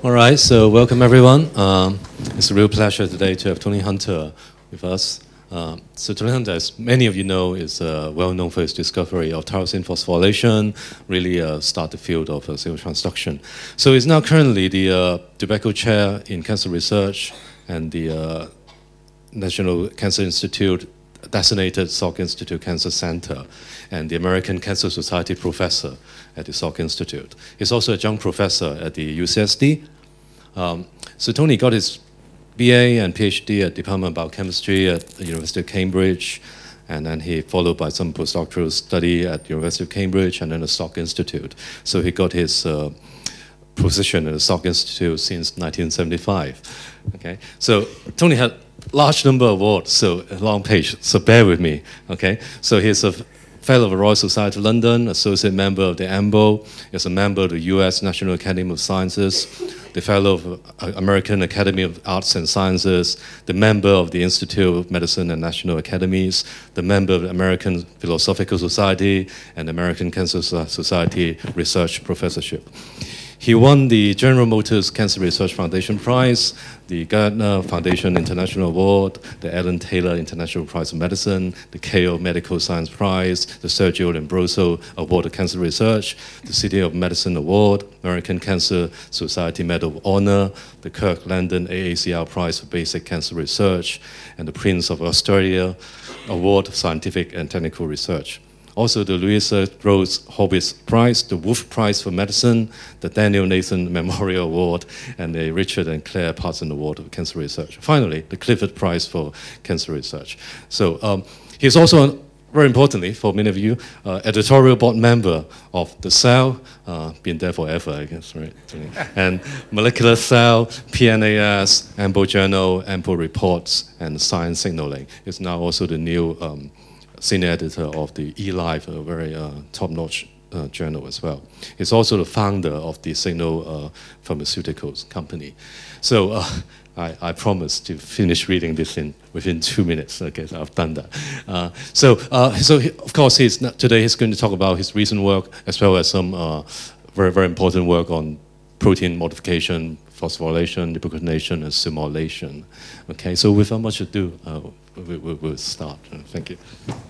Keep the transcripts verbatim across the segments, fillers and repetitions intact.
All right, so welcome everyone. Um, it's a real pleasure today to have Tony Hunter with us. Um, so Tony Hunter, as many of you know, is uh, well known for his discovery of tyrosine phosphorylation, really uh, start the field of uh, signal transduction. So he's now currently the uh, Tobacco Chair in Cancer Research and the uh, National Cancer Institute designated Salk Institute Cancer Center and the American Cancer Society professor at the Salk Institute. He's also a young professor at the U C S D. Um, so Tony got his B A and PhD at Department of Biochemistry at the University of Cambridge, and then he followed by some postdoctoral study at the University of Cambridge and then the Salk Institute. So he got his uh, position at the Salk Institute since nineteen seventy-five. Okay, so Tony had large number of awards, so a long page, so bear with me, okay? So he's a Fellow of the Royal Society of London, Associate Member of the A M B O, he's a member of the U S National Academy of Sciences, the Fellow of the American Academy of Arts and Sciences, the member of the Institute of Medicine and National Academies, the member of the American Philosophical Society and American Cancer Society Research Professorship. He won the General Motors Cancer Research Foundation Prize, the Gardner Foundation International Award, the Ellen Taylor International Prize of Medicine, the K O Medical Science Prize, the Sergio Lombroso Award of Cancer Research, the City of Medicine Award, American Cancer Society Medal of Honor, the Kirk Landon A A C R Prize for Basic Cancer Research, and the Prince of Australia Award of Scientific and Technical Research. Also the Louisa Rose Hobbs Prize, the Wolf Prize for Medicine, the Daniel Nathan Memorial Award, and the Richard and Claire Parson Award of Cancer Research. Finally, the Clifford Prize for Cancer Research. So um, he's also, very importantly, for many of you, uh, editorial board member of the Cell, uh, been there forever, I guess, right? And Molecular Cell, P N A S, A M B O Journal, A M B O Reports, and Science Signaling. He's now also the new um, senior editor of the eLife, a very uh, top-notch uh, journal as well. He's also the founder of the Signal uh, Pharmaceuticals company. So uh, I, I promise to finish reading this in within two minutes. Okay, so I've done that. Uh, so, uh, so he, of course, he's not, today he's going to talk about his recent work as well as some uh, very, very important work on protein modification, phosphorylation, ubiquitylation, and SUMOylation. Okay, so without much ado, uh, we, we, we'll start. Uh, thank you.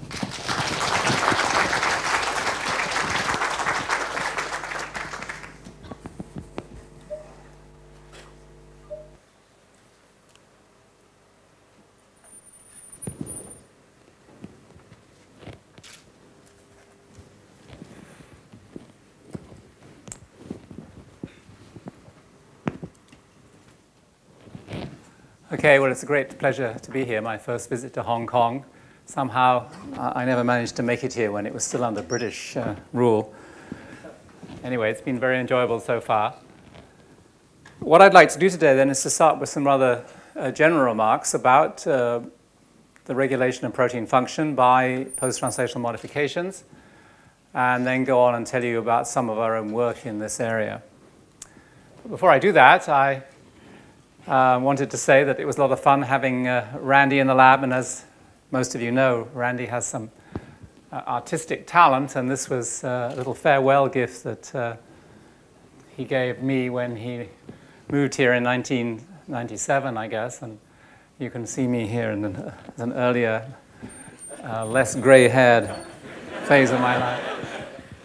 Okay, well, it's a great pleasure to be here. My first visit to Hong Kong. Somehow, uh, I never managed to make it here when it was still under British uh, rule. Anyway, it's been very enjoyable so far. What I'd like to do today, then, is to start with some rather uh, general remarks about uh, the regulation of protein function by post-translational modifications, and then go on and tell you about some of our own work in this area. But before I do that, I I uh, wanted to say that it was a lot of fun having uh, Randy in the lab, and as most of you know, Randy has some uh, artistic talent, and this was uh, a little farewell gift that uh, he gave me when he moved here in nineteen ninety-seven, I guess, and you can see me here in an, an earlier, uh, less gray-haired phase of my life.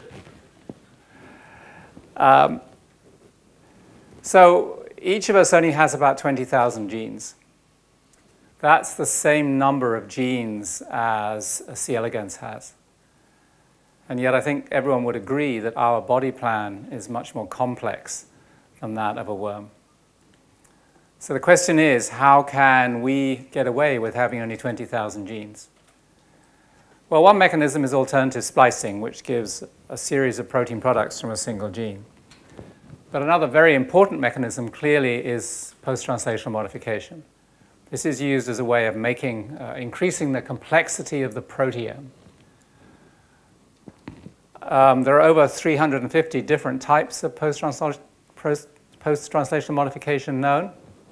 Um, so, each of us only has about twenty thousand genes. That's the same number of genes as a C. elegans has. And yet I think everyone would agree that our body plan is much more complex than that of a worm. So the question is, how can we get away with having only twenty thousand genes? Well, one mechanism is alternative splicing, which gives a series of protein products from a single gene. But another very important mechanism clearly is post-translational modification. This is used as a way of making, uh, increasing the complexity of the proteome. Um, there are over three hundred fifty different types of post-translational modification known.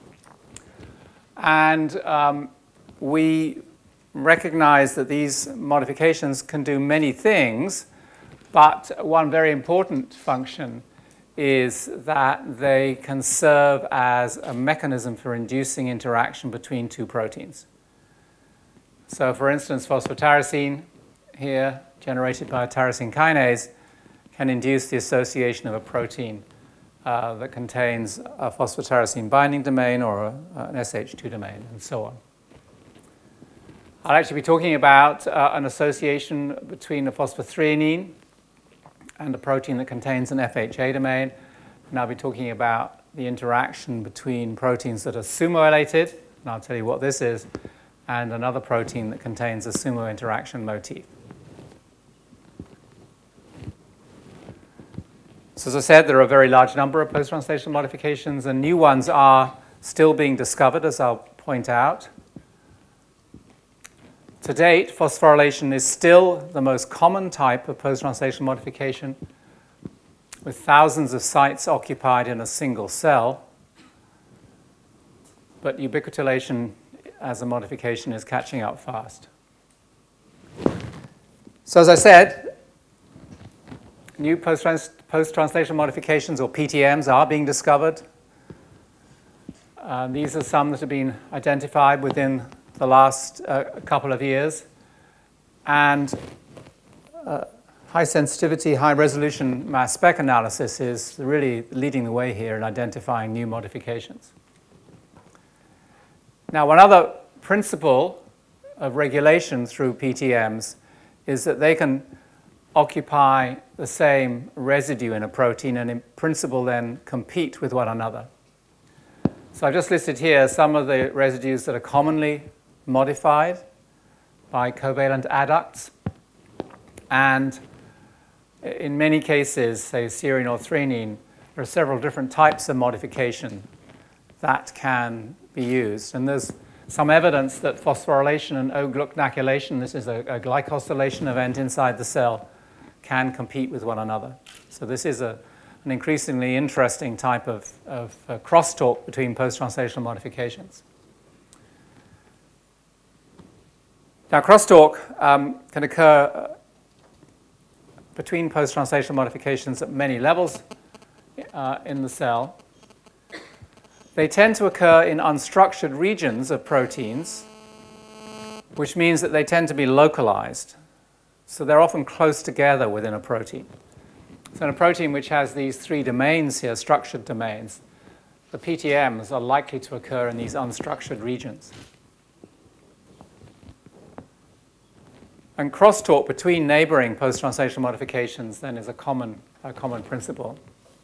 And um, we recognize that these modifications can do many things, but one very important function is that they can serve as a mechanism for inducing interaction between two proteins. So for instance, phosphotyrosine here, generated by a tyrosine kinase, can induce the association of a protein uh, that contains a phosphotyrosine binding domain or a, an S H two domain, and so on. I'll actually be talking about uh, an association between a phosphothreonine and a protein that contains an F H A domain. And I'll be talking about the interaction between proteins that are SUMOylated, and I'll tell you what this is, and another protein that contains a SUMO interaction motif. So as I said, there are a very large number of post-translational modifications, and new ones are still being discovered, as I'll point out. To date, phosphorylation is still the most common type of post-translational modification, with thousands of sites occupied in a single cell. But ubiquitylation as a modification is catching up fast. So as I said, new post-trans post-translational modifications, or P T Ms, are being discovered. Uh, these are some that have been identified within the last uh, couple of years. And uh, high sensitivity, high resolution mass spec analysis is really leading the way here in identifying new modifications. Now, one other principle of regulation through P T Ms is that they can occupy the same residue in a protein and in principle then compete with one another. So I've just listed here some of the residues that are commonly modified by covalent adducts. And in many cases, say serine or threonine, there are several different types of modification that can be used. And there's some evidence that phosphorylation and O-glucnaculation, this is a, a glycosylation event inside the cell, can compete with one another. So this is a, an increasingly interesting type of, of uh, crosstalk between post-translational modifications. Now, crosstalk um, can occur uh, between post-translational modifications at many levels uh, in the cell. They tend to occur in unstructured regions of proteins, which means that they tend to be localized. So they're often close together within a protein. So in a protein which has these three domains here, structured domains, the P T Ms are likely to occur in these unstructured regions. And crosstalk between neighboring post-translational modifications then is a common, a common principle.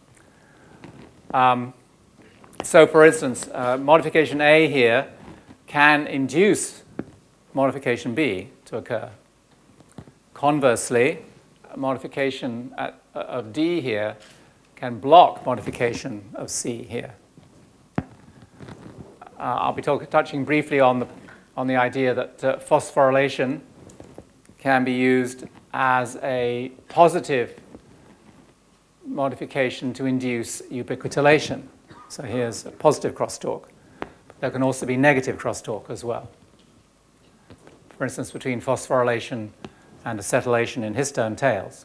Um, so for instance, uh, modification A here can induce modification B to occur. Conversely, modification at, uh, of D here can block modification of C here. Uh, I'll be talk touching briefly on the, on the idea that uh, phosphorylation can be used as a positive modification to induce ubiquitylation. So here's a positive crosstalk. There can also be negative crosstalk as well. For instance, between phosphorylation and acetylation in histone tails.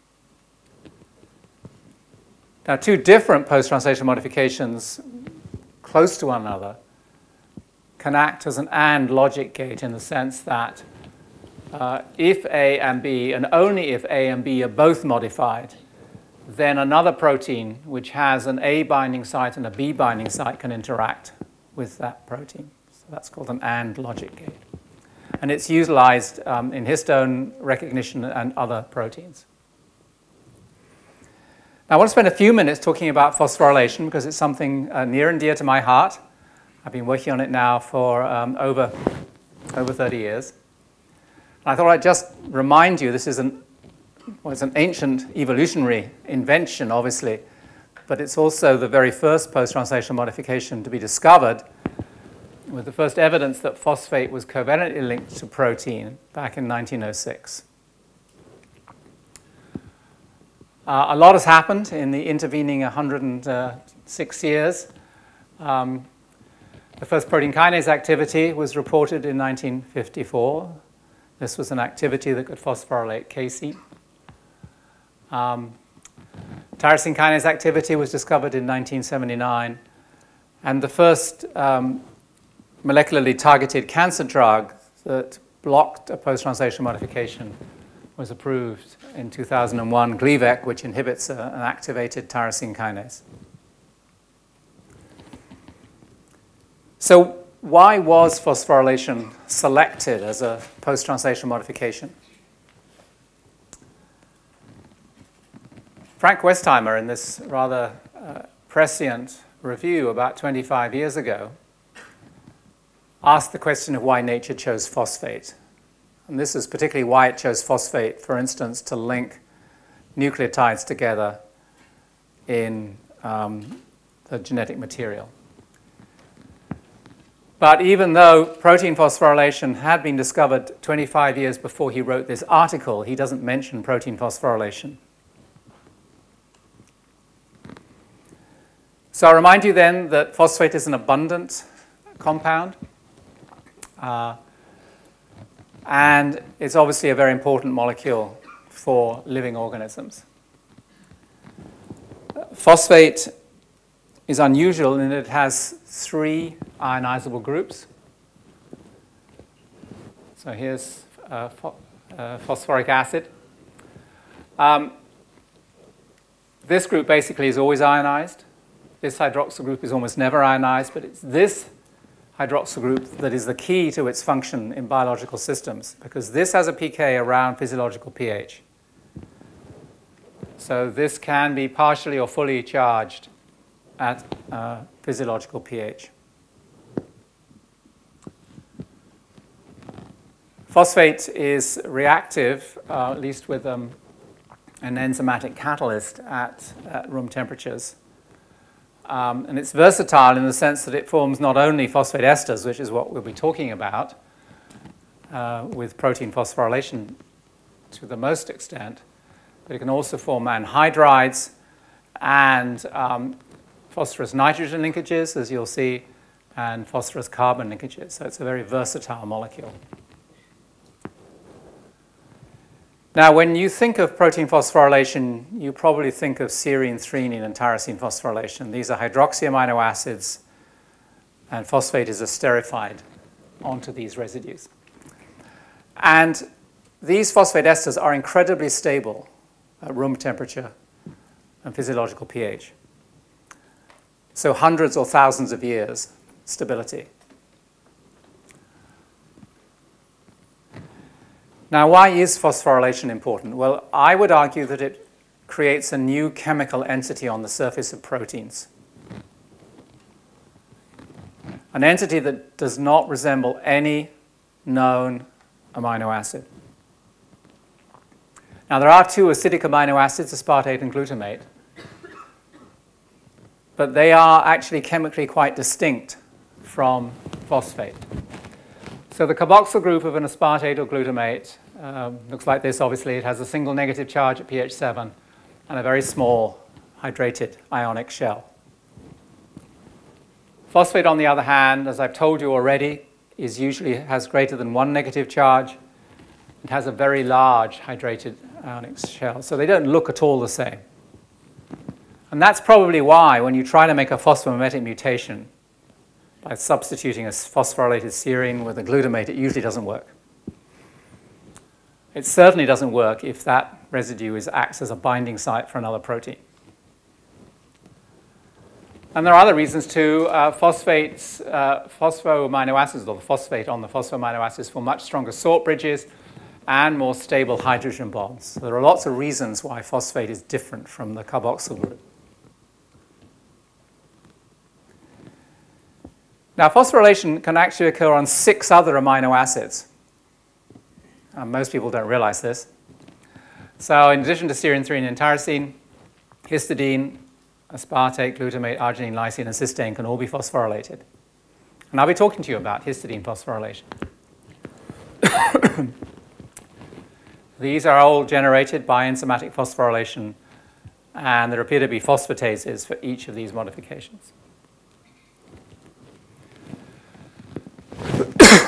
Now, two different post-translational modifications close to one another can act as an AND logic gate in the sense that uh, if A and B, and only if A and B are both modified, then another protein which has an A binding site and a B binding site can interact with that protein. So that's called an AND logic gate. And it's utilized um, in histone recognition and other proteins. Now, I want to spend a few minutes talking about phosphorylation because it's something uh, near and dear to my heart. I've been working on it now for um, over, over thirty years. And I thought I'd just remind you, this is an, well, it's an ancient evolutionary invention, obviously, but it's also the very first post-translational modification to be discovered, with the first evidence that phosphate was covalently linked to protein back in nineteen oh six. Uh, a lot has happened in the intervening one hundred six years. Um, the first protein kinase activity was reported in nineteen fifty-four. This was an activity that could phosphorylate casein. Um, Tyrosine kinase activity was discovered in nineteen seventy-nine, and the first um, molecularly targeted cancer drug that blocked a post-translational modification was approved in two thousand one, Gleevec, which inhibits a, an activated tyrosine kinase. So why was phosphorylation selected as a post-translational modification? Frank Westheimer, in this rather uh, prescient review about twenty-five years ago, asked the question of why nature chose phosphate. And this is particularly why it chose phosphate, for instance, to link nucleotides together in um, the genetic material. But even though protein phosphorylation had been discovered twenty-five years before he wrote this article, he doesn't mention protein phosphorylation. So I'll remind you then that phosphate is an abundant compound. Uh, and it's obviously a very important molecule for living organisms. Phosphate is unusual in that it has three ionizable groups. So here's uh, pho uh, phosphoric acid. Um, this group basically is always ionized. This hydroxyl group is almost never ionized, but it's this hydroxyl group that is the key to its function in biological systems, because this has a P K around physiological pH. So this can be partially or fully charged at uh, physiological pH. Phosphate is reactive, uh, at least with um, an enzymatic catalyst at, at room temperatures. Um, and it's versatile in the sense that it forms not only phosphate esters, which is what we'll be talking about uh, with protein phosphorylation to the most extent, but it can also form anhydrides and um, phosphorus nitrogen linkages, as you'll see, and phosphorus carbon linkages. So it's a very versatile molecule. Now, when you think of protein phosphorylation, you probably think of serine, threonine, and tyrosine phosphorylation. These are hydroxy amino acids, and phosphate is esterified onto these residues. And these phosphate esters are incredibly stable at room temperature and physiological pH. So hundreds or thousands of years stability. Now, why is phosphorylation important? Well, I would argue that it creates a new chemical entity on the surface of proteins. An entity that does not resemble any known amino acid. Now, there are two acidic amino acids, aspartate and glutamate, but they are actually chemically quite distinct from phosphate. So the carboxyl group of an aspartate or glutamate um, looks like this. Obviously, it has a single negative charge at pH seven and a very small hydrated ionic shell. Phosphate, on the other hand, as I've told you already, is usually has greater than one negative charge. It has a very large hydrated ionic shell. So they don't look at all the same. And that's probably why when you try to make a phosphomimetic mutation, by substituting a phosphorylated serine with a glutamate, it usually doesn't work. It certainly doesn't work if that residue is, acts as a binding site for another protein. And there are other reasons too. Uh, phosphates, uh, phosphoamino acids, or the phosphate on the phosphoamino acids, form much stronger salt bridges and more stable hydrogen bonds. So there are lots of reasons why phosphate is different from the carboxyl group. Now, phosphorylation can actually occur on six other amino acids. Uh, most people don't realize this. So in addition to serine, threonine, and tyrosine, histidine, aspartate, glutamate, arginine, lysine, and cysteine can all be phosphorylated. And I'll be talking to you about histidine phosphorylation. These are all generated by enzymatic phosphorylation, and there appear to be phosphatases for each of these modifications.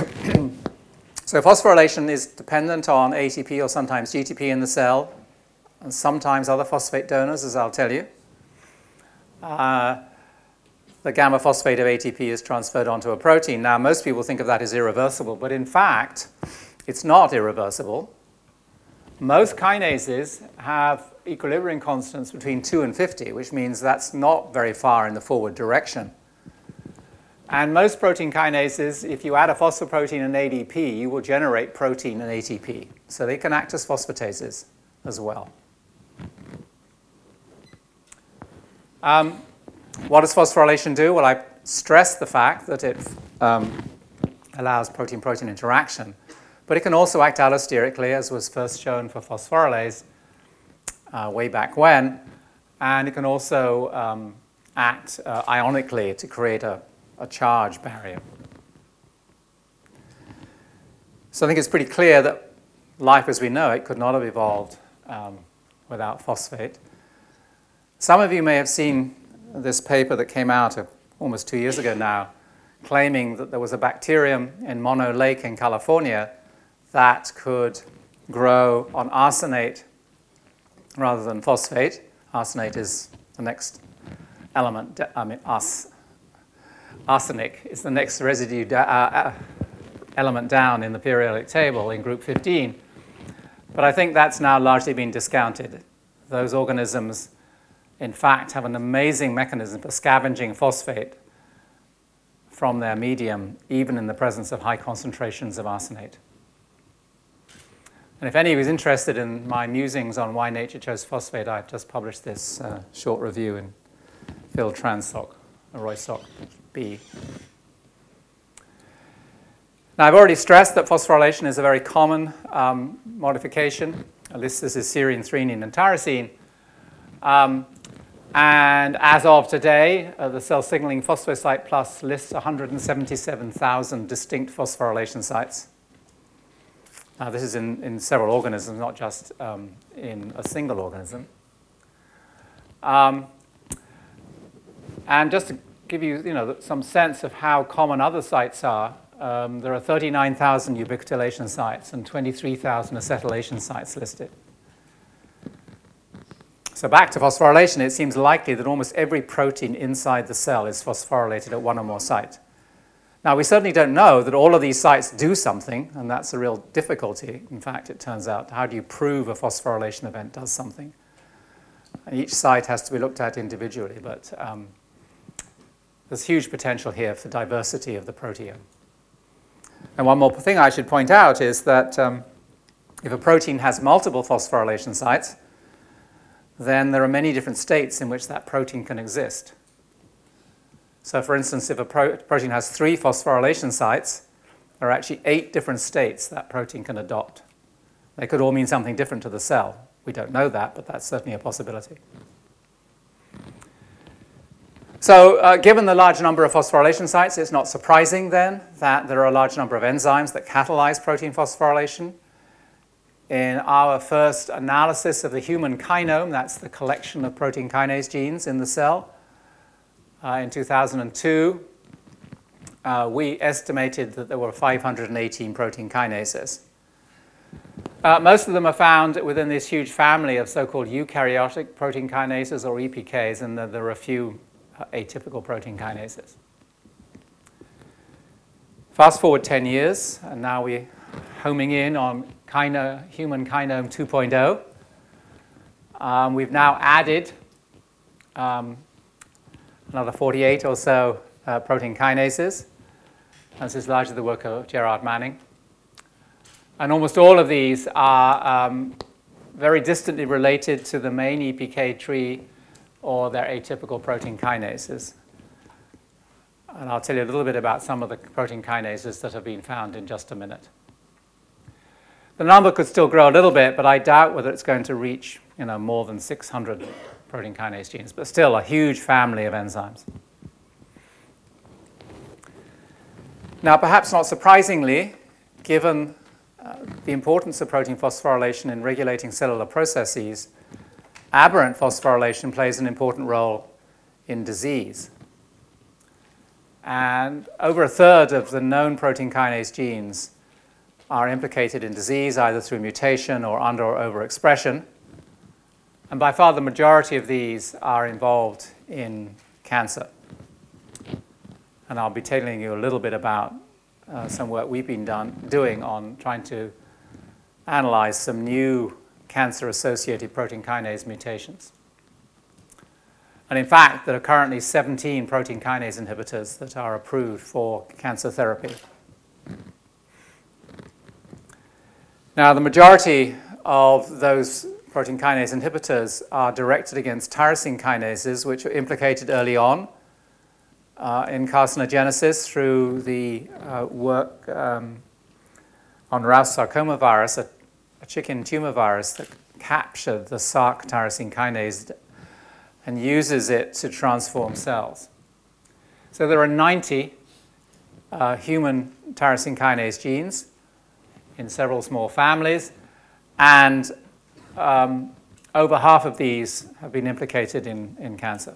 So phosphorylation is dependent on A T P or sometimes G T P in the cell. and sometimes other phosphate donors, as I'll tell you. Uh, the gamma phosphate of A T P is transferred onto a protein. Now, most people think of that as irreversible, but in fact, it's not irreversible. Most kinases have equilibrium constants between two and fifty, which means that's not very far in the forward direction. And most protein kinases, if you add a phosphoprotein and A D P, you will generate protein and A T P. So they can act as phosphatases as well. Um, what does phosphorylation do? Well, I stressed the fact that it um, allows protein-protein interaction. But it can also act allosterically, as was first shown for phosphorylase uh, way back when. And it can also um, act uh, ionically to create a, a charge barrier. So I think it's pretty clear that life as we know it could not have evolved um, without phosphate. Some of you may have seen this paper that came out uh, almost two years ago now, claiming that there was a bacterium in Mono Lake in California that could grow on arsenate rather than phosphate. Arsenate is the next element, I mean, ars, arsenic is the next residue da uh, element down in the periodic table in group fifteen. But I think that's now largely been discounted. Those organisms, in fact, have an amazing mechanism for scavenging phosphate from their medium, even in the presence of high concentrations of arsenate. And if any of you is interested in my musings on why nature chose phosphate, I've just published this uh, short review in Phil Transoc, Roy Soc B. Now, I've already stressed that phosphorylation is a very common um, modification. At least this is serine, threonine, and tyrosine. Um, and as of today, uh, the Cell Signaling Phosphosite Plus lists one hundred seventy-seven thousand distinct phosphorylation sites. Now, this is in, in several organisms, not just um, in a single organism. Um, and just to give you, you know, some sense of how common other sites are, um, there are thirty-nine thousand ubiquitylation sites and twenty-three thousand acetylation sites listed. So back to phosphorylation, it seems likely that almost every protein inside the cell is phosphorylated at one or more sites. Now, we certainly don't know that all of these sites do something, and that's a real difficulty. In fact, it turns out, how do you prove a phosphorylation event does something? And each site has to be looked at individually, but um, there's huge potential here for diversity of the proteome. And one more thing I should point out is that um, if a protein has multiple phosphorylation sites, then there are many different states in which that protein can exist. So for instance, if a pro protein has three phosphorylation sites, there are actually eight different states that protein can adopt. They could all mean something different to the cell. We don't know that, but that's certainly a possibility. So uh, given the large number of phosphorylation sites, it's not surprising then that there are a large number of enzymes that catalyze protein phosphorylation. In our first analysis of the human kinome, that's the collection of protein kinase genes in the cell, uh, in two thousand two, uh, we estimated that there were five hundred eighteen protein kinases. Uh, most of them are found within this huge family of so-called eukaryotic protein kinases, or E P Ks, and there are a few uh, atypical protein kinases. Fast forward ten years, and now we're homing in on Kino, human kinome two point oh. Um, we've now added um, another forty-eight or so uh, protein kinases. This is largely the work of Gerard Manning. And almost all of these are um, very distantly related to the main E P K tree or their atypical protein kinases. And I'll tell you a little bit about some of the protein kinases that have been found in just a minute. The number could still grow a little bit, but I doubt whether it's going to reach, you know, more than six hundred protein kinase genes, but still a huge family of enzymes. Now, perhaps not surprisingly, given uh, the importance of protein phosphorylation in regulating cellular processes, aberrant phosphorylation plays an important role in disease. And over a third of the known protein kinase genes are implicated in disease, either through mutation or under or overexpression. And by far the majority of these are involved in cancer. And I'll be telling you a little bit about uh, some work we've been done, doing on trying to analyze some new cancer-associated protein kinase mutations. And in fact, there are currently seventeen protein kinase inhibitors that are approved for cancer therapy. Now, the majority of those protein kinase inhibitors are directed against tyrosine kinases, which are implicated early on uh, in carcinogenesis through the uh, work um, on Rous sarcoma virus, a, a chicken tumor virus that captured the Salk tyrosine kinase and uses it to transform cells. So there are ninety uh, human tyrosine kinase genes in several small families, and um, over half of these have been implicated in, in cancer.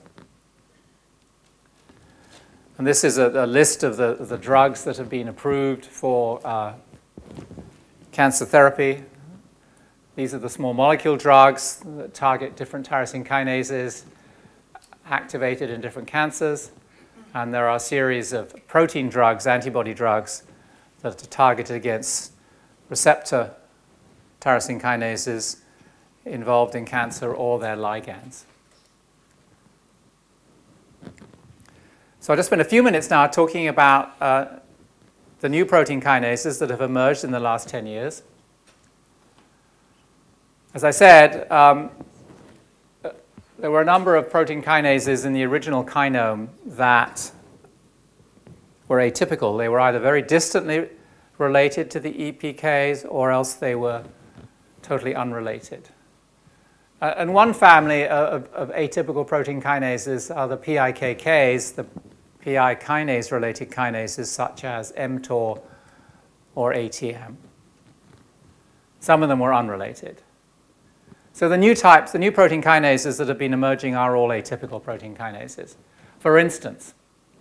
And this is a, a list of the, the drugs that have been approved for uh, cancer therapy. These are the small molecule drugs that target different tyrosine kinases activated in different cancers. And there are a series of protein drugs, antibody drugs, that are targeted against receptor tyrosine kinases involved in cancer or their ligands. So I'll just spend a few minutes now talking about uh, the new protein kinases that have emerged in the last ten years. As I said, um, there were a number of protein kinases in the original kinome that were atypical. They were either very distantly related to the E P Ks, or else they were totally unrelated. Uh, and one family of, of atypical protein kinases are the P I K Ks, the P I kinase-related kinases, such as mTOR or A T M. Some of them were unrelated. So the new types, the new protein kinases that have been emerging are all atypical protein kinases. For instance,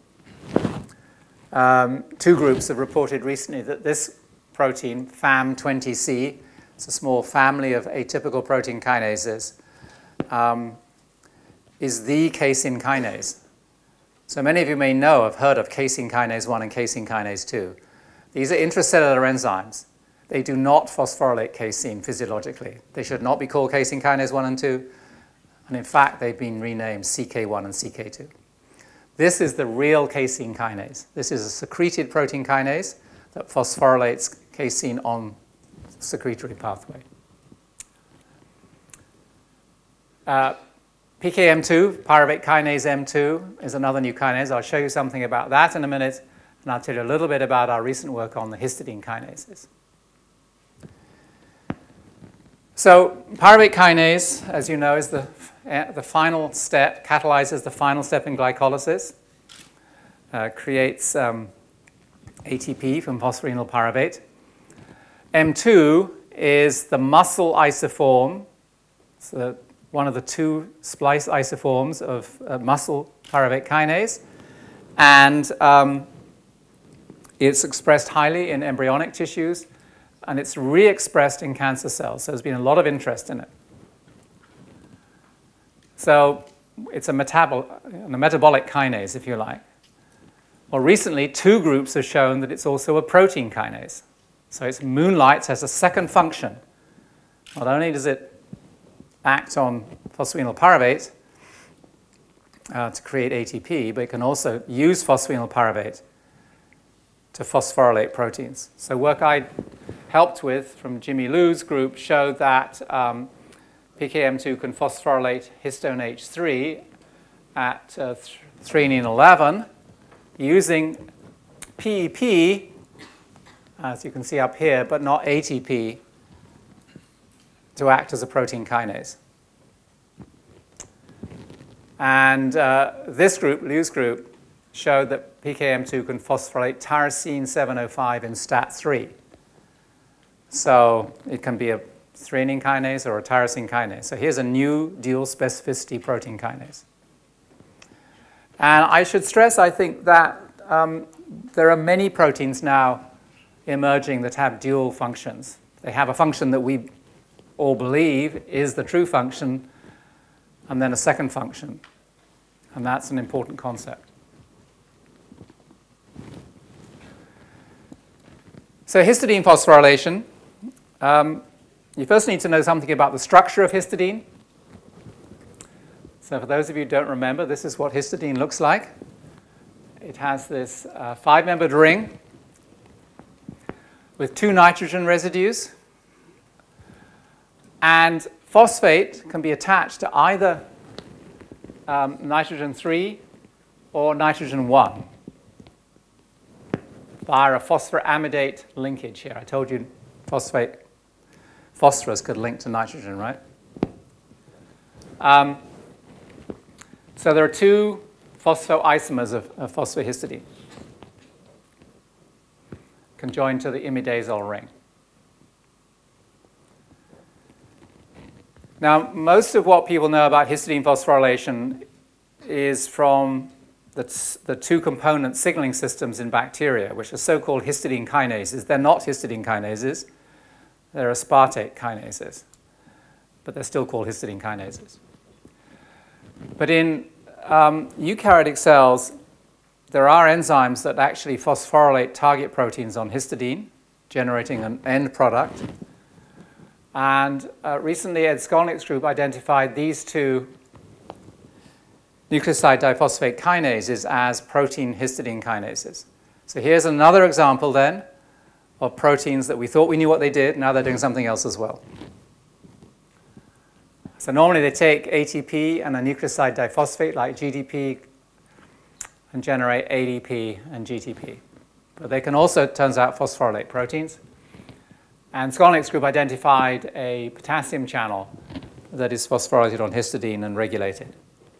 Um, two groups have reported recently that this protein, F A M twenty C, it's a small family of atypical protein kinases, um, is the casein kinase. So many of you may know, have heard of casein kinase one and casein kinase two. These are intracellular enzymes. They do not phosphorylate casein physiologically. They should not be called casein kinase one and two. And in fact, they've been renamed C K one and C K two. This is the real casein kinase. This is a secreted protein kinase that phosphorylates casein on the secretory pathway. Uh, P K M two, pyruvate kinase M two, is another new kinase. I'll show you something about that in a minute, and I'll tell you a little bit about our recent work on the histidine kinases. So pyruvate kinase, as you know, is the the final step, catalyzes the final step in glycolysis, uh, creates um, A T P from phosphorynyl pyruvate. M two is the muscle isoform, so one of the two splice isoforms of uh, muscle pyruvate kinase, and um, it's expressed highly in embryonic tissues, and it's re-expressed in cancer cells, so there's been a lot of interest in it. So it's a, metabol a metabolic kinase, if you like. Well, recently, two groups have shown that it's also a protein kinase. So it moonlights as a second function. Not only does it act on phosphorynyl pyruvate uh, to create A T P, but it can also use phosphorynyl pyruvate to phosphorylate proteins. So work I helped with from Jimmy Liu's group showed that um, P K M two can phosphorylate histone H three at uh, threonine eleven using P E P, as you can see up here, but not A T P, to act as a protein kinase. And uh, this group, Liu's group, showed that P K M two can phosphorylate tyrosine seven oh five in STAT three. So it can be a threonine kinase or a tyrosine kinase. So here's a new dual specificity protein kinase. And I should stress, I think, that um, there are many proteins now emerging that have dual functions. They have a function that we all believe is the true function, and then a second function. And that's an important concept. So histidine phosphorylation. Um, you first need to know something about the structure of histidine. So for those of you who don't remember, this is what histidine looks like. It has this uh, five-membered ring with two nitrogen residues. And phosphate can be attached to either um, nitrogen three or nitrogen one via a phosphoramidate linkage here. I told you phosphate, phosphorus could link to nitrogen, right? Um, so there are two phosphoisomers of, of phosphohistidine conjoined to the imidazole ring. Now, most of what people know about histidine phosphorylation is from the, the two-component signaling systems in bacteria, which are so-called histidine kinases. They're not histidine kinases. They're aspartate kinases. But they're still called histidine kinases. But in um, eukaryotic cells, there are enzymes that actually phosphorylate target proteins on histidine, generating an end product. And uh, recently, Ed Skolnick's group identified these two nucleoside diphosphate kinases as protein histidine kinases. So here's another example then of proteins that we thought we knew what they did. Now they're doing something else as well. So normally they take A T P and a nucleoside diphosphate like G D P and generate A D P and G T P. But they can also, it turns out, phosphorylate proteins. And Skolnick's group identified a potassium channel that is phosphorylated on histidine and regulated.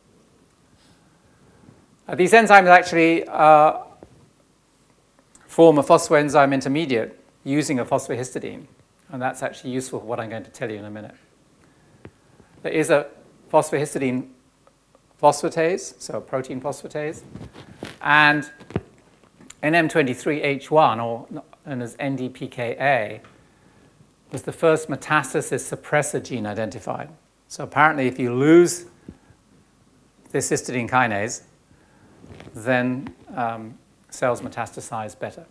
Uh, these enzymes actually uh, form a phosphoenzyme intermediate using a phosphohistidine. And that's actually useful for what I'm going to tell you in a minute. There is a phosphohistidine phosphatase, so a protein phosphatase, and N M twenty-three H one, or known as N D P K A, was the first metastasis suppressor gene identified. So apparently if you lose this histidine kinase, then um, cells metastasize better.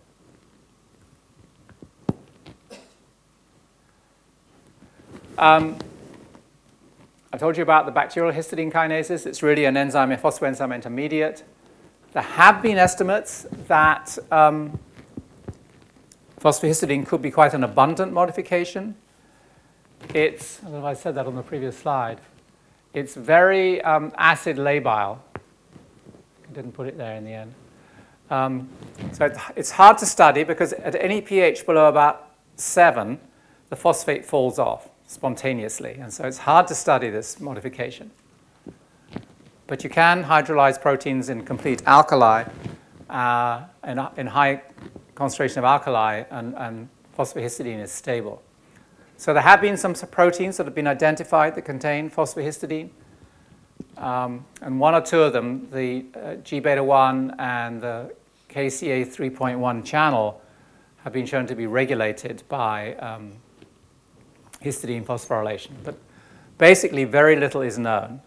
Um, I told you about the bacterial histidine kinases. It's really an enzyme, a phosphoenzyme intermediate. There have been estimates that um, phosphohistidine could be quite an abundant modification. It's, I don't know if I said that on the previous slide, it's very um, acid labile. I didn't put it there in the end. Um, so it, it's hard to study because at any pH below about seven, the phosphate falls off spontaneously. And so it's hard to study this modification. But you can hydrolyze proteins in complete alkali, uh, in, in high concentration of alkali, and, and phosphohistidine is stable. So there have been some proteins that have been identified that contain phosphohistidine. Um, and one or two of them, the uh, G beta one and the K C A three point one channel, have been shown to be regulated by um, histidine phosphorylation. But basically, very little is known.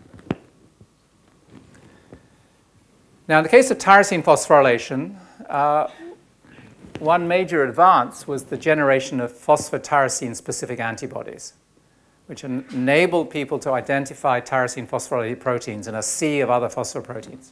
Now, in the case of tyrosine phosphorylation, uh, one major advance was the generation of phosphotyrosine-specific antibodies, which en enabled people to identify tyrosine phosphorylated proteins in a sea of other phosphoproteins.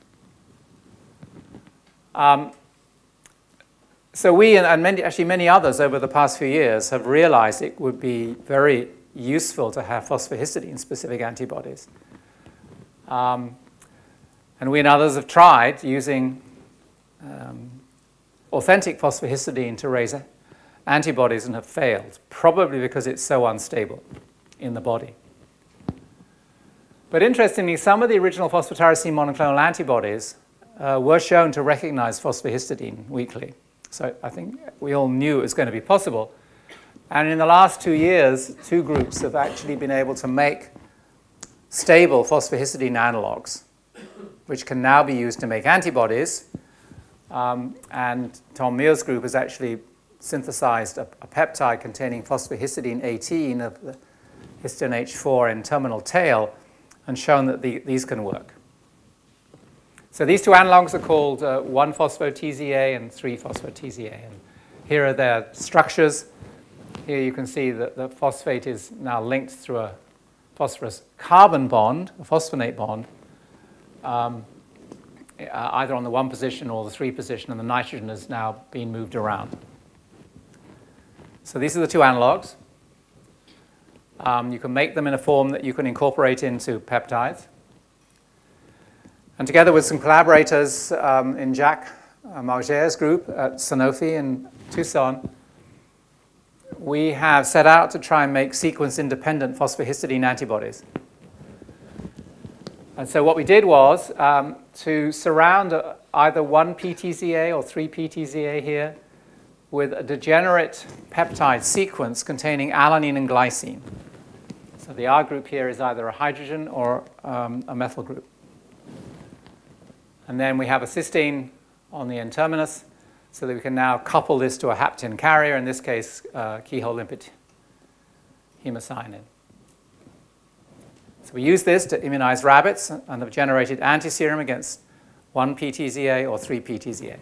Um, so we and, and many, actually many others over the past few years have realized it would be very useful to have phosphohistidine-specific antibodies. Um, and we and others have tried using um, authentic phosphohistidine to raise antibodies and have failed, probably because it's so unstable in the body. But interestingly, some of the original phosphotyrosine monoclonal antibodies uh, were shown to recognize phosphohistidine weakly. So I think we all knew it was going to be possible. And in the last two years, two groups have actually been able to make stable phosphohistidine analogs, which can now be used to make antibodies. Um, and Tom Muir's group has actually synthesized a, a peptide containing phosphohistidine eighteen of the histone H four N terminal tail and shown that the, these can work. So these two analogs are called uh, one phospho-T Z A and three phospho-T Z A. And here are their structures. Here you can see that the phosphate is now linked through a phosphorus carbon bond, a phosphonate bond, um, uh, either on the one position or the three position, and the nitrogen has now been moved around. So these are the two analogs. Um, you can make them in a form that you can incorporate into peptides. And together with some collaborators um, in Jacques Marger's group at Sanofi in Tucson, we have set out to try and make sequence-independent phosphohistidine antibodies. And so what we did was um, to surround uh, either one P T Z A or three P T Z A here with a degenerate peptide sequence containing alanine and glycine. So the R group here is either a hydrogen or um, a methyl group. And then we have a cysteine on the N-terminus, so that we can now couple this to a haptin carrier, in this case, uh, keyhole limpet hemocyanin. So we use this to immunize rabbits and have generated antiserum against one P T Z A or three P T Z A.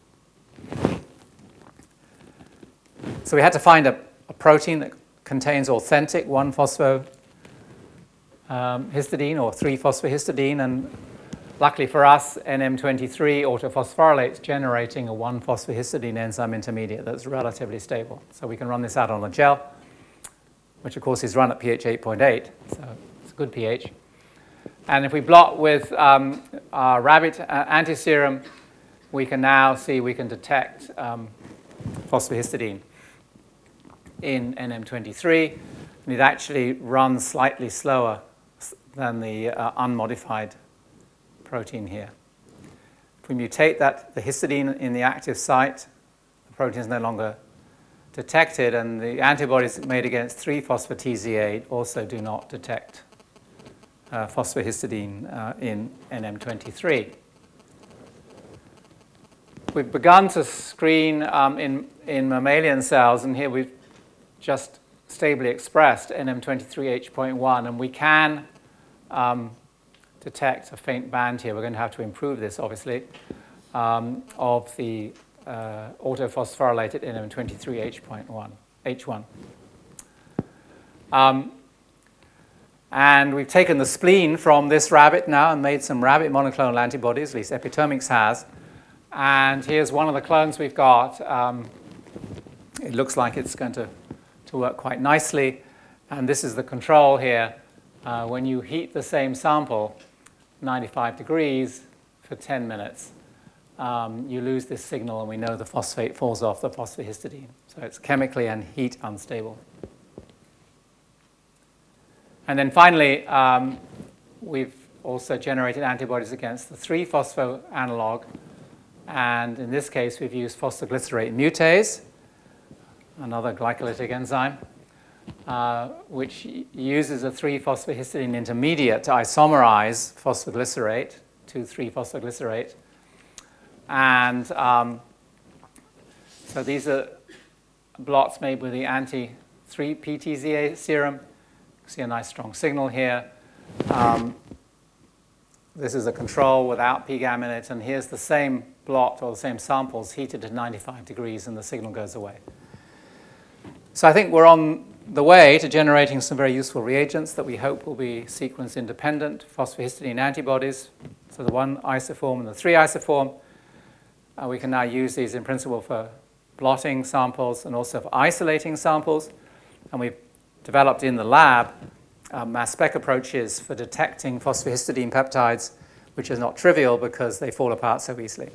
So we had to find a, a protein that contains authentic one phospho um, histidine or three phosphohistidine, and luckily for us, N M twenty-three autophosphorylates, generating a one phosphohistidine enzyme intermediate that's relatively stable. So we can run this out on a gel, which of course is run at pH eight point eight, so it's a good pH. And if we blot with um, our rabbit uh, antiserum, we can now see we can detect um, phosphohistidine in N M twenty-three, and it actually runs slightly slower than the uh, unmodified protein here. If we mutate that, the histidine in the active site, the protein is no longer detected, and the antibodies made against three phospho-T Z A also do not detect uh, phosphohistidine uh, in N M twenty-three. We've begun to screen um, in, in mammalian cells, and here we've just stably expressed N M twenty-three H point one, and we can um, detect a faint band here. We're going to have to improve this, obviously, um, of the uh, autophosphorylated N M twenty-three H point one, H one. Um, and we've taken the spleen from this rabbit now and made some rabbit monoclonal antibodies, at least Epitomics has. And here's one of the clones we've got. Um, it looks like it's going to, to work quite nicely. And this is the control here. Uh, when you heat the same sample, ninety-five degrees, for ten minutes, um, you lose this signal, and we know the phosphate falls off the phosphohistidine. So it's chemically and heat unstable. And then finally, um, we've also generated antibodies against the three phospho analog. And in this case, we've used phosphoglycerate mutase, another glycolytic enzyme, uh, which uses a three phosphohistidine intermediate to isomerize phosphoglycerate to three phosphoglycerate. And um, so these are blots made with the anti three P T Z A serum. You see a nice strong signal here. Um, this is a control without P GAM in it, and here's the same blot or the same samples heated to ninety-five degrees, and the signal goes away. So I think we're on the way to generating some very useful reagents that we hope will be sequence-independent phosphohistidine antibodies. So the one isoform and the three isoform. Uh, we can now use these in principle for blotting samples and also for isolating samples. And we've developed in the lab uh, mass spec approaches for detecting phosphohistidine peptides, which is not trivial because they fall apart so easily.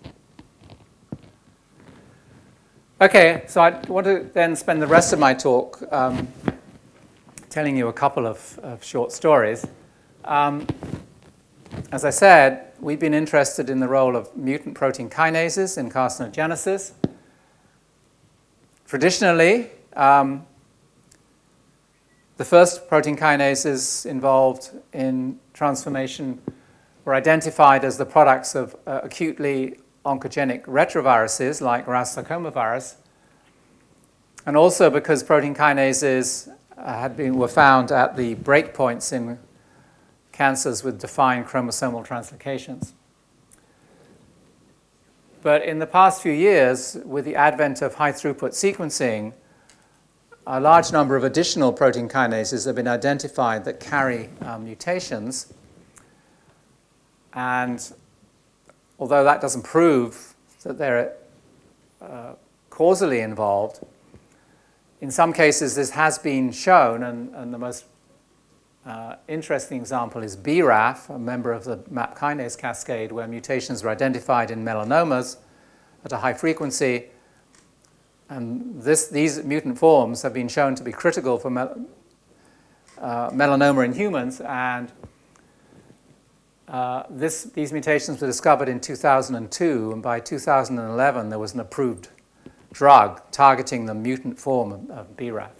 Okay, so I want to then spend the rest of my talk um, telling you a couple of, of short stories. Um, as I said, we've been interested in the role of mutant protein kinases in carcinogenesis. Traditionally, um, the first protein kinases involved in transformation were identified as the products of uh, acutely oncogenic retroviruses like Ras sarcoma virus, and also because protein kinases uh, had been, were found at the breakpoints in cancers with defined chromosomal translocations. But in the past few years, with the advent of high-throughput sequencing, a large number of additional protein kinases have been identified that carry um, mutations. And although that doesn't prove that they're uh, causally involved, in some cases this has been shown, and, and the most uh, interesting example is B R A F, a member of the MAP kinase cascade, where mutations were identified in melanomas at a high frequency. And this, these mutant forms have been shown to be critical for mel uh, melanoma in humans. And uh, this, these mutations were discovered in two thousand two, and by two thousand eleven there was an approved drug targeting the mutant form of, of B R A F.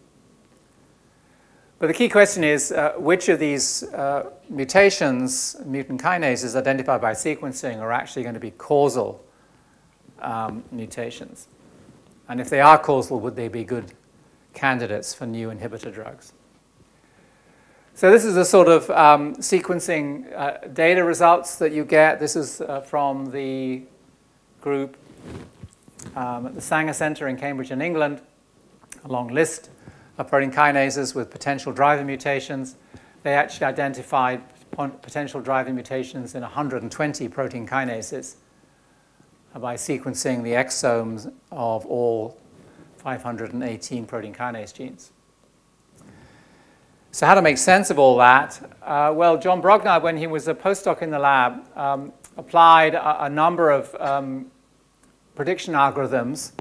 But the key question is, uh, which of these uh, mutations, mutant kinases identified by sequencing, are actually going to be causal um, mutations? And if they are causal, would they be good candidates for new inhibitor drugs? So this is the sort of um, sequencing uh, data results that you get. This is uh, from the group um, at the Sanger Center in Cambridge in England, a long list of protein kinases with potential driver mutations. They actually identified potential driving mutations in one hundred twenty protein kinases by sequencing the exomes of all five hundred eighteen protein kinase genes. So how to make sense of all that? Uh, well, John Brognar, when he was a postdoc in the lab, um, applied a, a number of um, prediction algorithms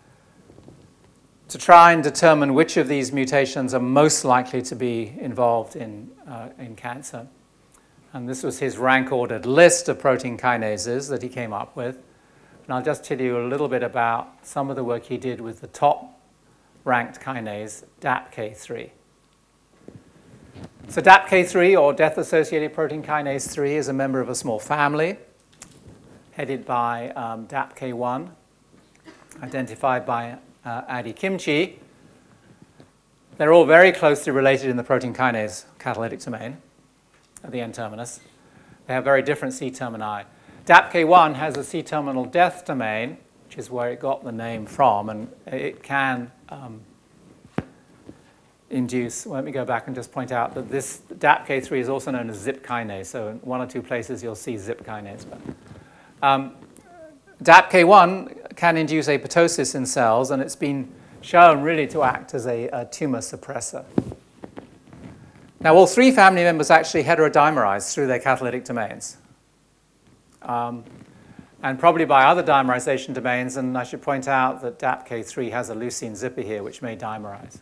to try and determine which of these mutations are most likely to be involved in, uh, in cancer. And this was his rank-ordered list of protein kinases that he came up with. And I'll just tell you a little bit about some of the work he did with the top-ranked kinase, D A P K three. So D A P K three, or death-associated protein kinase three, is a member of a small family headed by um, D A P K one, identified by uh, Adi Kimchi. They're all very closely related in the protein kinase catalytic domain at the N-terminus. They have very different C-termini. D A P K one has a C-terminal death domain, which is where it got the name from, and it can um, induce. Well, let me go back and just point out that this D A P K three is also known as zip kinase, so in one or two places you'll see zip kinase. But, um, D A P K one can induce apoptosis in cells, and it's been shown really to act as a, a tumor suppressor. Now, all three family members actually heterodimerize through their catalytic domains. Um, and probably by other dimerization domains, and I should point out that D A P K three has a leucine zipper here, which may dimerize.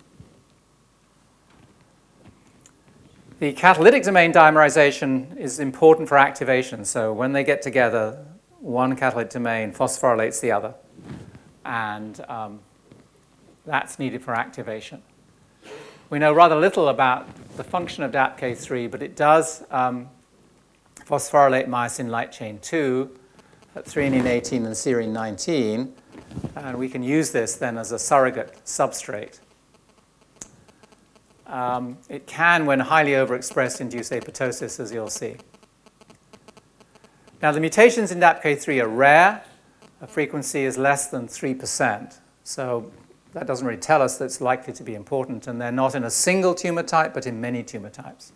The catalytic domain dimerization is important for activation, so when they get together, one catalytic domain phosphorylates the other, and um, that's needed for activation. We know rather little about the function of D A P K three, but it does um, phosphorylate myosin light chain two at threonine eighteen and serine nineteen, and we can use this then as a surrogate substrate. Um, it can, when highly overexpressed, induce apoptosis, as you'll see. Now, the mutations in D A P K three are rare. The frequency is less than three percent, so that doesn't really tell us that it's likely to be important, and they're not in a single tumor type, but in many tumor types.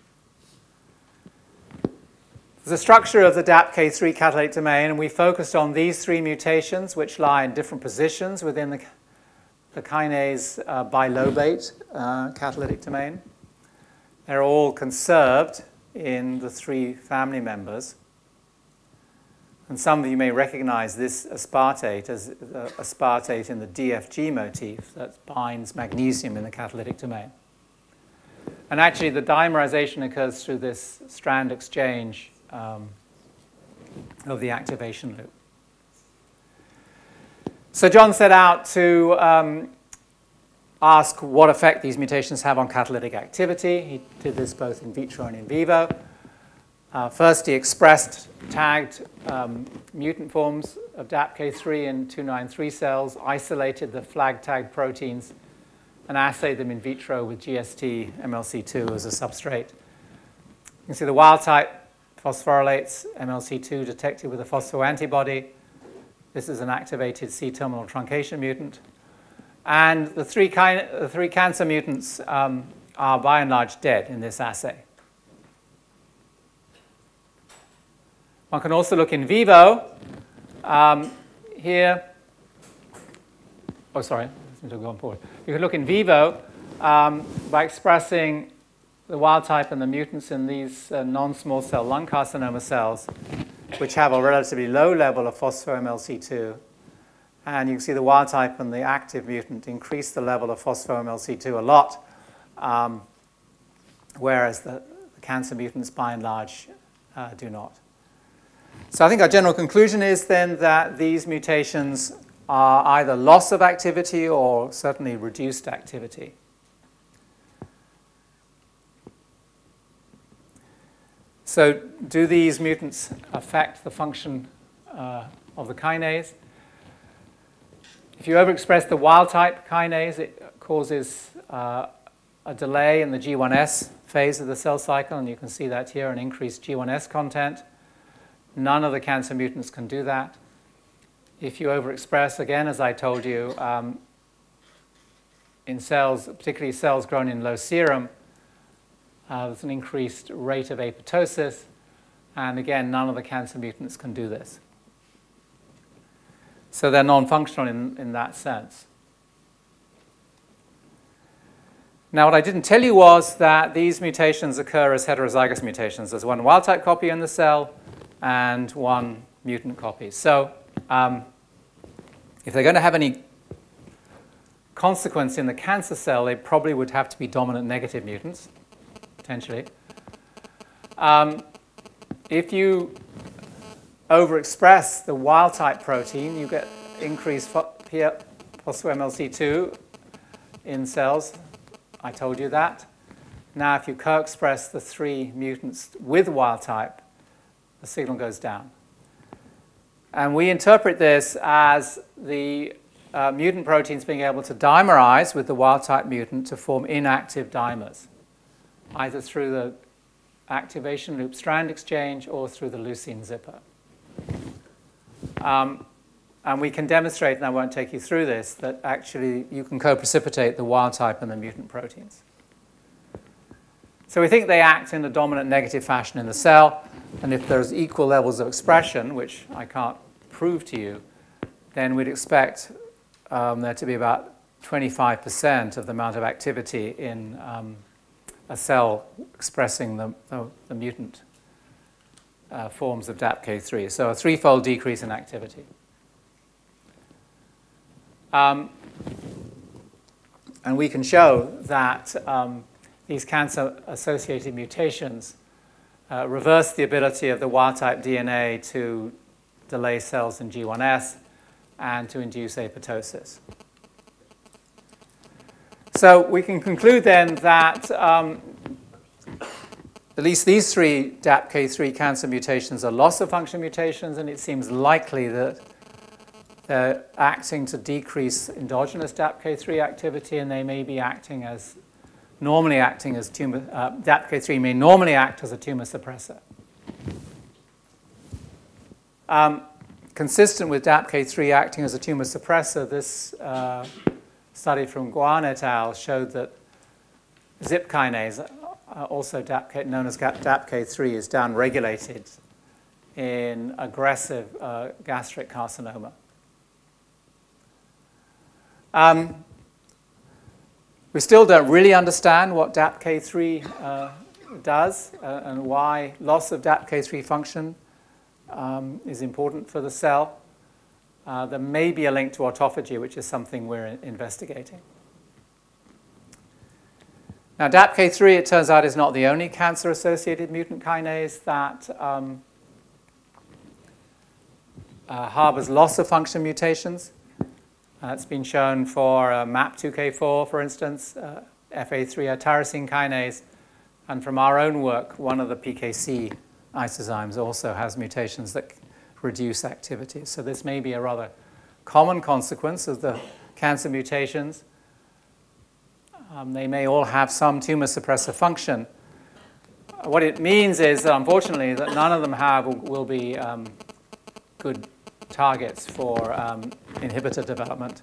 The structure of the D A P K three catalytic domain, and we focused on these three mutations, which lie in different positions within the, the kinase uh, bilobate uh, catalytic domain. They're all conserved in the three family members. And some of you may recognize this aspartate as uh, aspartate in the D F G motif that binds magnesium in the catalytic domain. And actually, the dimerization occurs through this strand exchange um, of the activation loop. So John set out to um, ask what effect these mutations have on catalytic activity. He did this both in vitro and in vivo. Uh, first, he expressed tagged um, mutant forms of D A P K three in two ninety-three cells, isolated the flag-tagged proteins, and assayed them in vitro with G S T M L C two as a substrate. can see the wild type phosphorylates M L C two detected with a phosphoantibody. This is an activated C-terminal truncation mutant. And the three, the three cancer mutants um, are by and large dead in this assay. One can also look in vivo. Um, here, oh, sorry, I seem to have gone forward. You can look in vivo um, by expressing the wild type and the mutants in these uh, non-small cell lung carcinoma cells, which have a relatively low level of phospho-M L C two. And you can see the wild type and the active mutant increase the level of phospho-M L C two a lot, um, whereas the, the cancer mutants, by and large, uh, do not. So I think our general conclusion is then that these mutations are either loss of activity or certainly reduced activity. So do these mutants affect the function uh, of the kinase? If you overexpress the wild-type kinase, it causes uh, a delay in the G one S phase of the cell cycle, and you can see that here, an increased G one S content. None of the cancer mutants can do that. If you overexpress, again, as I told you, um, in cells, particularly cells grown in low serum, uh, there's an increased rate of apoptosis. And again, none of the cancer mutants can do this. So they're non-functional in, in that sense. Now, what I didn't tell you was that these mutations occur as heterozygous mutations. There's one wild-type copy in the cell and one mutant copy. So um, if they're going to have any consequence in the cancer cell, they probably would have to be dominant negative mutants, potentially. Um, if you overexpress the wild-type protein, you get increased phospho-M L C two in cells. I told you that. Now, if you co-express the three mutants with wild-type, the signal goes down. And we interpret this as the uh, mutant proteins being able to dimerize with the wild-type mutant to form inactive dimers, either through the activation loop strand exchange or through the leucine zipper. Um, and we can demonstrate, and I won't take you through this, that actually you can co-precipitate the wild type and the mutant proteins. So we think they act in a dominant negative fashion in the cell, and if there's equal levels of expression, which I can't prove to you, then we'd expect um, there to be about twenty-five percent of the amount of activity in um, a cell expressing the, the, the mutant Uh, forms of D A P K three, so a threefold decrease in activity. Um, and we can show that um, these cancer-associated mutations uh, reverse the ability of the wild-type D N A to delay cells in G one S and to induce apoptosis. So we can conclude then that um, at least these three D A P K three cancer mutations are loss-of-function mutations, and it seems likely that they're acting to decrease endogenous D A P K three activity, and they may be acting as, normally acting as tumor, uh, D A P K three may normally act as a tumor suppressor. Um, consistent with D A P K three acting as a tumor suppressor, this uh, study from Guan et al. Showed that ZIP kinase, Uh, also D A P K, known as D A P K three, is downregulated in aggressive uh, gastric carcinoma. Um, we still don't really understand what D A P K three uh, does uh, and why loss of D A P K three function um, is important for the cell. Uh, there may be a link to autophagy, which is something we're investigating. Now, D A P K three, it turns out, is not the only cancer-associated mutant kinase that um, uh, harbors loss-of-function mutations. Uh, it's been shown for uh, M A P two K four, for instance, uh, F A three, a tyrosine kinase, and from our own work, one of the P K C isozymes also has mutations that reduce activity. So this may be a rather common consequence of the cancer mutations. Um, they may all have some tumor suppressor function, what it means is, that unfortunately, that none of them have will be um, good targets for um, inhibitor development.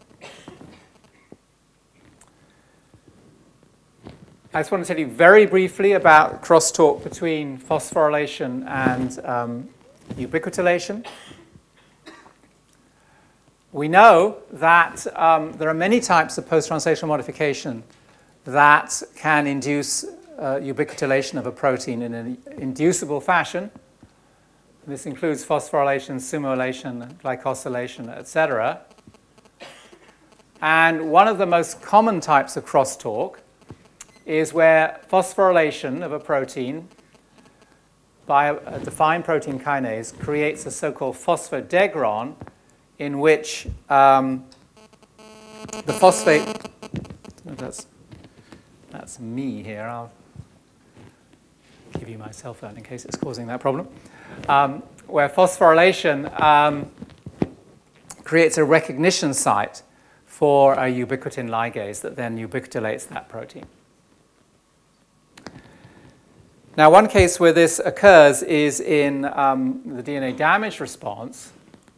I just want to tell you very briefly about crosstalk between phosphorylation and um, ubiquitylation. We know that um, there are many types of post-translational modification that can induce uh, ubiquitylation of a protein in an inducible fashion. This includes phosphorylation, SUMOylation, glycosylation, et cetera. And one of the most common types of crosstalk is where phosphorylation of a protein by a, a defined protein kinase creates a so-called phosphodegron in which um, the phosphate, that's, that's me here, I'll give you my cell phone in case it's causing that problem, um, where phosphorylation um, creates a recognition site for a ubiquitin ligase that then ubiquitolates that protein. Now, one case where this occurs is in um, the D N A damage response.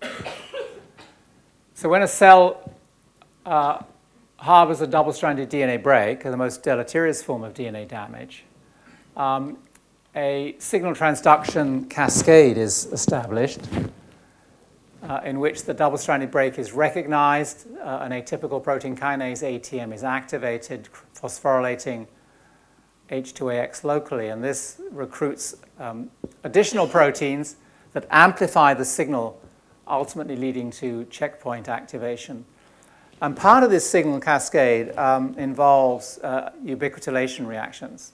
So when a cell uh, harbors a double-stranded D N A break, the most deleterious form of D N A damage, um, a signal transduction cascade is established uh, in which the double-stranded break is recognized, uh, an atypical protein kinase, A T M, is activated, phosphorylating H two A X locally, and this recruits um, additional proteins that amplify the signal, ultimately leading to checkpoint activation. And part of this signal cascade um, involves uh, ubiquitylation reactions.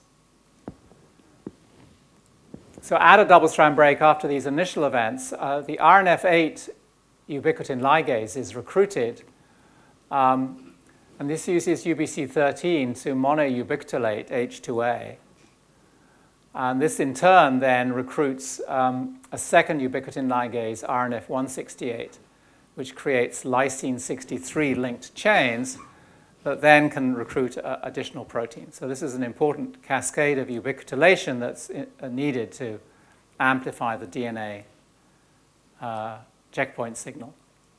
So at a double-strand break after these initial events, uh, the R N F eight ubiquitin ligase is recruited, um, and this uses U B C thirteen to monoubiquitylate H two A. And this, in turn, then recruits um, a second ubiquitin ligase, R N F one sixty-eight, which creates lysine sixty-three linked chains that then can recruit uh, additional proteins. So this is an important cascade of ubiquitylation that's in, uh, needed to amplify the D N A uh, checkpoint signal.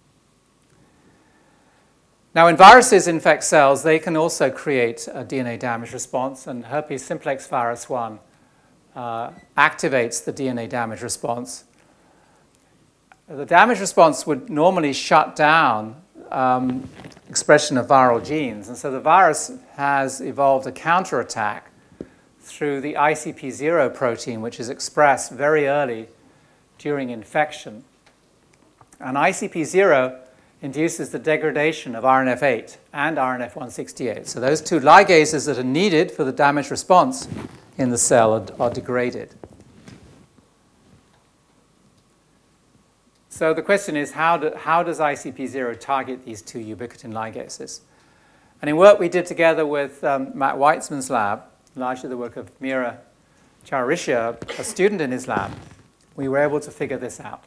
Now, when viruses infect cells, they can also create a D N A damage response, and herpes simplex virus one uh, activates the D N A damage response. The damage response would normally shut down um, expression of viral genes, and so the virus has evolved a counterattack through the I C P zero protein, which is expressed very early during infection. And I C P zero induces the degradation of R N F eight and R N F one sixty-eight. So those two ligases that are needed for the damage response in the cell are, are degraded. So the question is, how, do, how does I C P zero target these two ubiquitin ligases? And in work we did together with um, Matt Weitzman's lab, largely the work of Mira Charisha, a student in his lab, we were able to figure this out.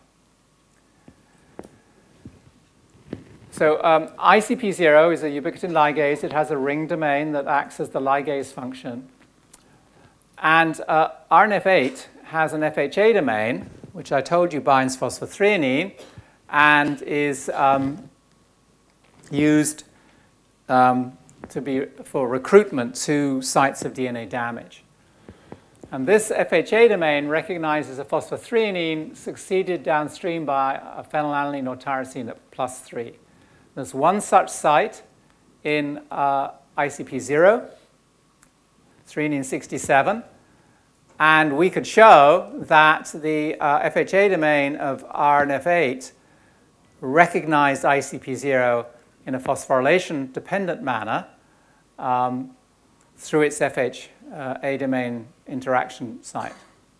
So um, I C P zero is a ubiquitin ligase. It has a ring domain that acts as the ligase function. And uh, R N F eight has an F H A domain, which I told you binds phosphothreonine and is um, used um, to be for recruitment to sites of D N A damage. And this F H A domain recognizes a phosphothreonine succeeded downstream by a phenylalanine or tyrosine at plus three. There's one such site in uh, I C P zero, threonine sixty-seven, and we could show that the uh, F H A domain of R N F eight recognized I C P zero in a phosphorylation-dependent manner um, through its F H A domain interaction site.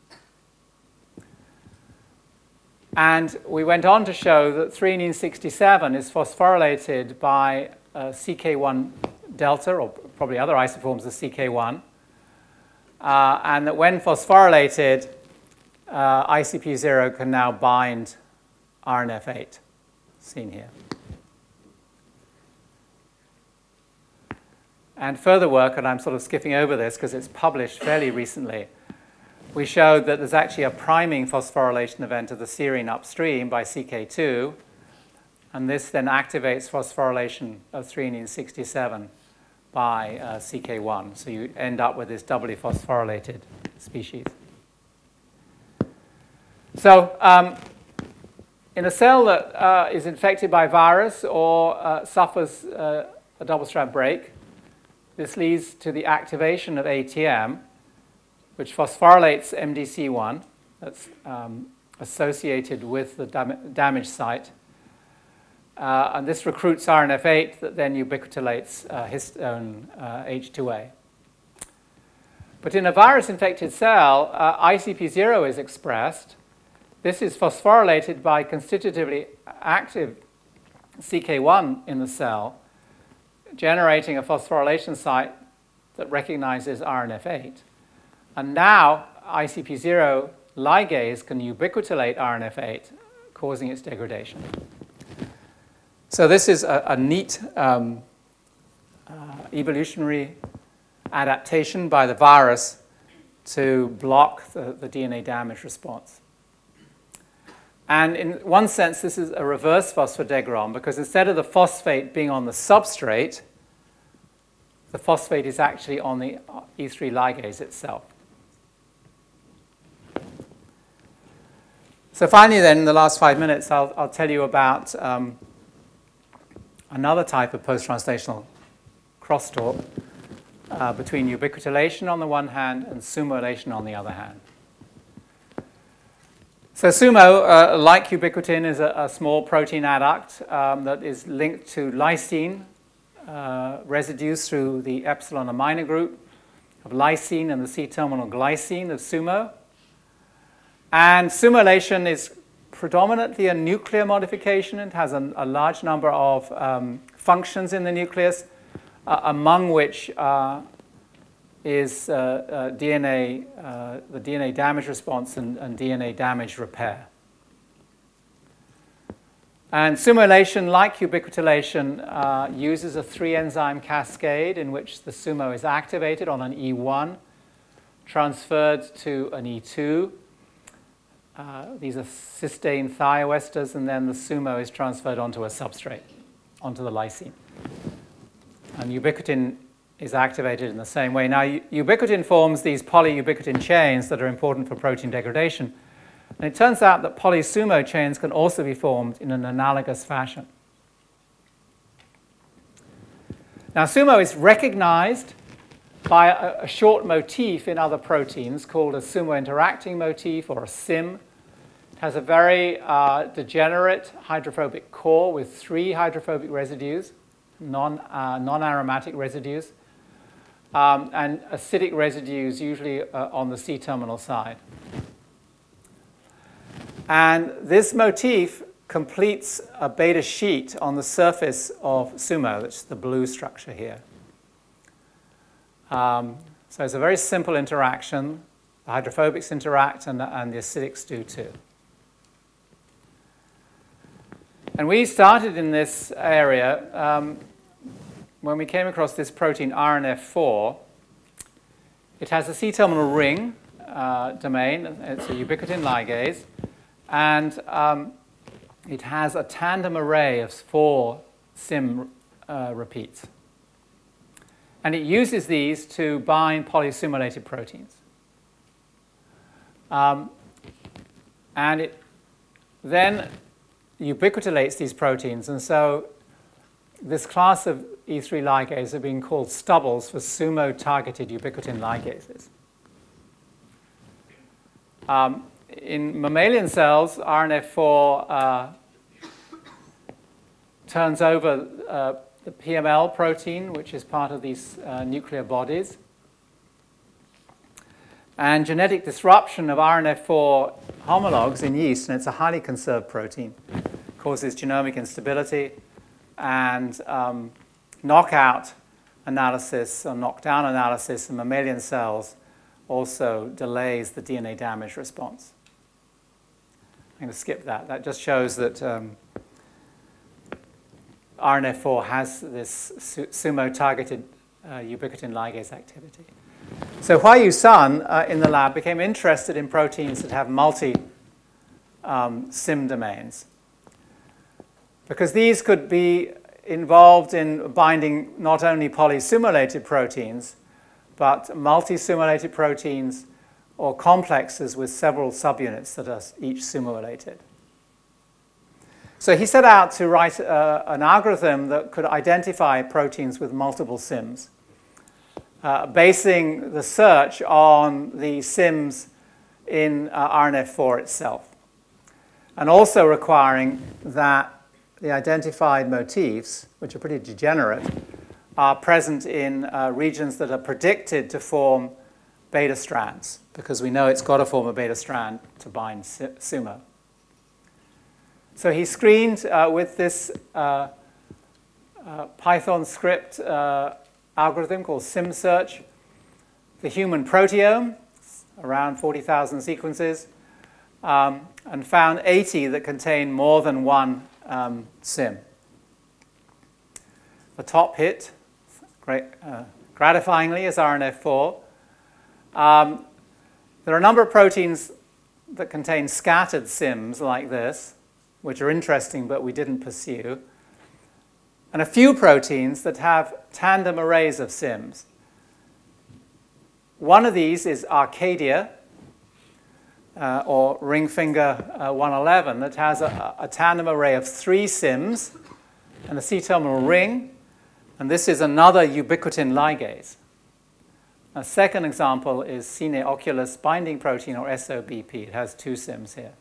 And we went on to show that threonine sixty-seven is phosphorylated by uh, C K one delta, or probably other isoforms of C K one, uh, and that when phosphorylated, uh, I C P zero can now bind R N F eight, seen here. And further work, and I'm sort of skipping over this because it's published fairly recently, we showed that there's actually a priming phosphorylation event of the serine upstream by C K two, and this then activates phosphorylation of threonine sixty-seven by uh, C K one. So you end up with this doubly phosphorylated species. So um, in a cell that uh, is infected by virus or uh, suffers uh, a double-strand break, this leads to the activation of A T M, which phosphorylates M D C one, that's um, associated with the dam damage site. Uh, and this recruits R N F eight that then ubiquitolates uh, histone uh, H two A. But in a virus-infected cell, uh, I C P zero is expressed. This is phosphorylated by constitutively active C K one in the cell, generating a phosphorylation site that recognizes R N F eight. And now I C P zero ligase can ubiquitolate R N F eight, causing its degradation. So this is a, a neat um, uh, evolutionary adaptation by the virus to block the, the D N A damage response. And in one sense, this is a reverse phosphodegron, because instead of the phosphate being on the substrate, the phosphate is actually on the E three ligase itself. So finally then, in the last five minutes, I'll, I'll tell you about um, another type of post-translational crosstalk uh, between ubiquitylation on the one hand and SUMOylation on the other hand. So SUMO, uh, like ubiquitin, is a, a small protein adduct um, that is linked to lysine uh, residues through the epsilon amino group of lysine and the C-terminal glycine of SUMO. And SUMOylation is predominantly a nuclear modification. It has a, a large number of um, functions in the nucleus, uh, among which uh, is uh, uh, D N A, uh, the D N A damage response and, and D N A damage repair. And SUMOylation, like ubiquitylation, uh, uses a three-enzyme cascade in which the SUMO is activated on an E one, transferred to an E two. Uh, these are cysteine thioesters, and then the SUMO is transferred onto a substrate, onto the lysine. And ubiquitin is activated in the same way. Now, ubiquitin forms these polyubiquitin chains that are important for protein degradation. And it turns out that polysumo chains can also be formed in an analogous fashion. Now, SUMO is recognized by a, a short motif in other proteins called a SUMO-interacting motif, or a S I M. It has a very uh, degenerate hydrophobic core with three hydrophobic residues, non, uh, non-aromatic residues, um, and acidic residues usually uh, on the C-terminal side. And this motif completes a beta sheet on the surface of SUMO, that's the blue structure here. Um, so it's a very simple interaction. The hydrophobics interact, and the, and the acidics do too. And we started in this area um, when we came across this protein R N F four. It has a C-terminal ring uh, domain. It's a ubiquitin ligase. And um, it has a tandem array of four S I M uh, repeats. And it uses these to bind polysumoylated proteins. Um, and it then ubiquitolates these proteins. And so this class of E three ligases are being called stubbles for SUMO-targeted ubiquitin ligases. Um, in mammalian cells, R N F four uh, turns over uh, the P M L protein, which is part of these uh, nuclear bodies. And genetic disruption of R N F four homologs in yeast, and it's a highly conserved protein, causes genomic instability, and um, knockout analysis or knockdown analysis in mammalian cells also delays the D N A damage response. I'm going to skip that. That just shows that um, R N F four has this SUMO-targeted uh, ubiquitin ligase activity. So Huayu Sun uh, in the lab became interested in proteins that have multi um, sim domains, because these could be involved in binding not only polysumoylated proteins, but multi-sumoylated proteins or complexes with several subunits that are each sumoylated. So he set out to write uh, an algorithm that could identify proteins with multiple sims, uh, basing the search on the sims in uh, R N F four itself, and also requiring that the identified motifs, which are pretty degenerate, are present in uh, regions that are predicted to form beta strands, because we know it's got to form a beta strand to bind sumo. So he screened uh, with this uh, uh, Python script uh, algorithm called SimSearch the human proteome, around forty thousand sequences, um, and found eighty that contain more than one um, sim. The top hit, great, uh, gratifyingly, is R N F four. Um, there are a number of proteins that contain scattered sims like this, which are interesting, but we didn't pursue, and a few proteins that have tandem arrays of sims. One of these is Arcadia, uh, or ring finger uh, one eleven, that has a, a tandem array of three sims and a C-terminal ring, and this is another ubiquitin ligase. A second example is Sine Oculus binding protein, or S O B P. It has two sims here.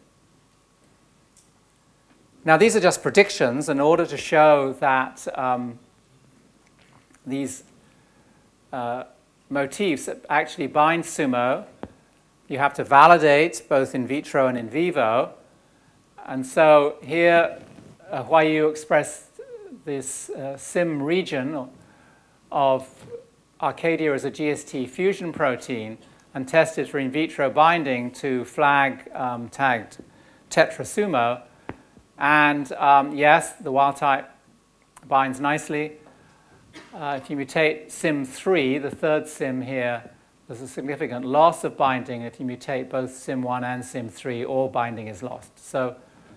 Now, these are just predictions in order to show that um, these uh, motifs actually bind sumo. You have to validate both in vitro and in vivo. And so here, uh, Huayu expressed this uh, sim region of Arcadia as a G S T fusion protein and tested for in vitro binding to flag um, tagged tetrasumo. And um, yes, the wild type binds nicely. Uh, if you mutate sim three, the third sim here, there's a significant loss of binding. If you mutate both sim one and sim three, all binding is lost. So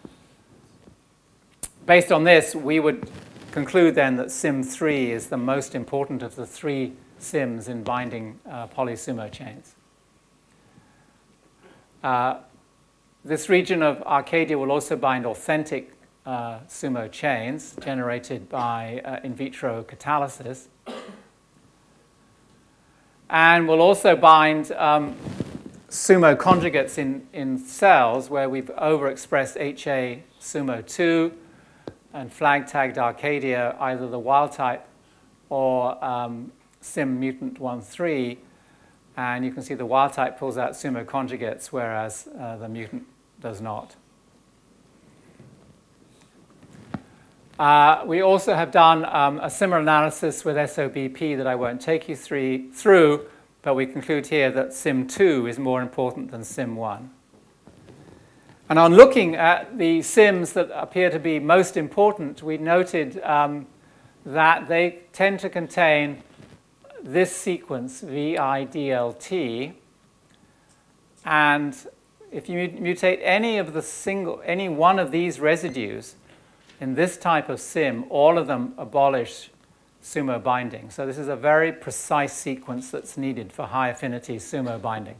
based on this, we would conclude then that sim three is the most important of the three sims in binding uh, polysumo chains. Uh, This region of Arcadia will also bind authentic uh, sumo chains generated by uh, in vitro catalysis. And will also bind um, sumo conjugates in, in cells where we've overexpressed H A sumo two and flag tagged Arcadia, either the wild type or um, sim mutant one three. And you can see the wild type pulls out sumo conjugates, whereas uh, the mutant does not. Uh, we also have done um, a similar analysis with S O B P that I won't take you three, through, but we conclude here that sim two is more important than sim one. And on looking at the sims that appear to be most important, we noted um, that they tend to contain this sequence, V I D L T, and if you mutate any of the single, any one of these residues in this type of sim, all of them abolish sumo binding. So this is a very precise sequence that's needed for high affinity sumo binding.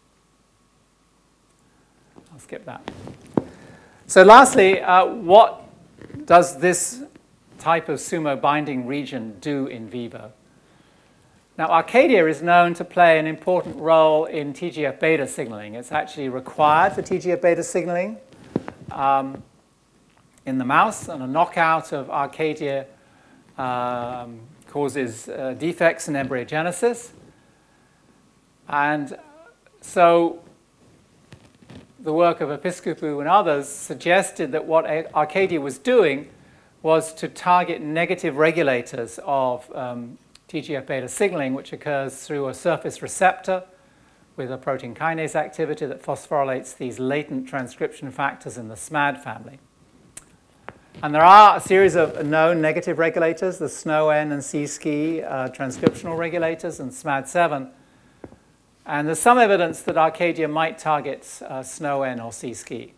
I'll skip that. So lastly, uh, what does this type of sumo binding region do in vivo? Now, Arcadia is known to play an important role in T G F beta signaling. It's actually required for T G F beta signaling um, in the mouse, and a knockout of Arcadia um, causes uh, defects in embryogenesis. And so the work of Episcopu and others suggested that what Arcadia was doing was to target negative regulators of um, T G F beta signaling, which occurs through a surface receptor with a protein kinase activity that phosphorylates these latent transcription factors in the S M A D family. And there are a series of known negative regulators, the S N O N and C S K I uh, transcriptional regulators and S M A D seven. And there's some evidence that Arcadia might target uh, SNO-N or C-ski.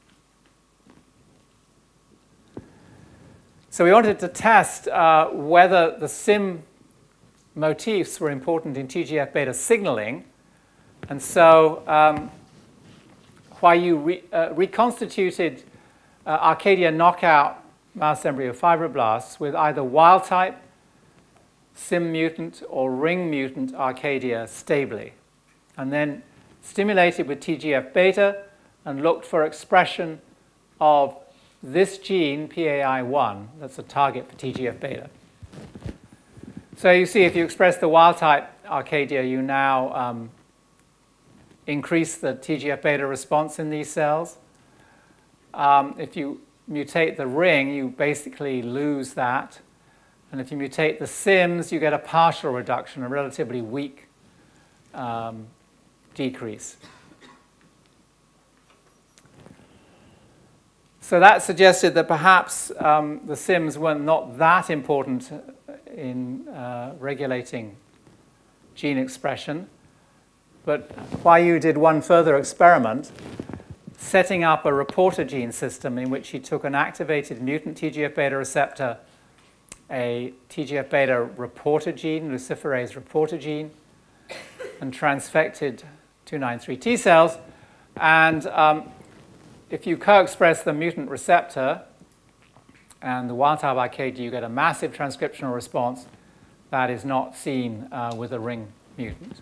So we wanted to test uh, whether the SIM motifs were important in T G F beta signaling. And so um, while you re uh, reconstituted uh, Arcadia knockout mouse embryo fibroblasts with either wild-type, SIM mutant, or ring mutant Arcadia stably, and then stimulated with T G F beta and looked for expression of this gene, P A I one, that's a target for T G F beta. So you see, if you express the wild-type Arcadia, you now um, increase the T G F beta response in these cells. Um, if you mutate the ring, you basically lose that. And if you mutate the SIMs, you get a partial reduction, a relatively weak um, decrease. So that suggested that perhaps um, the SIMs were not that important in uh, regulating gene expression. But Huayu did one further experiment, setting up a reporter gene system in which he took an activated mutant T G F beta receptor, a T G F beta reporter gene, luciferase reporter gene, and transfected two ninety-three T cells. And um, if you co-express the mutant receptor and the wild-type Arcadia, you get a massive transcriptional response that is not seen uh, with a ring mutant.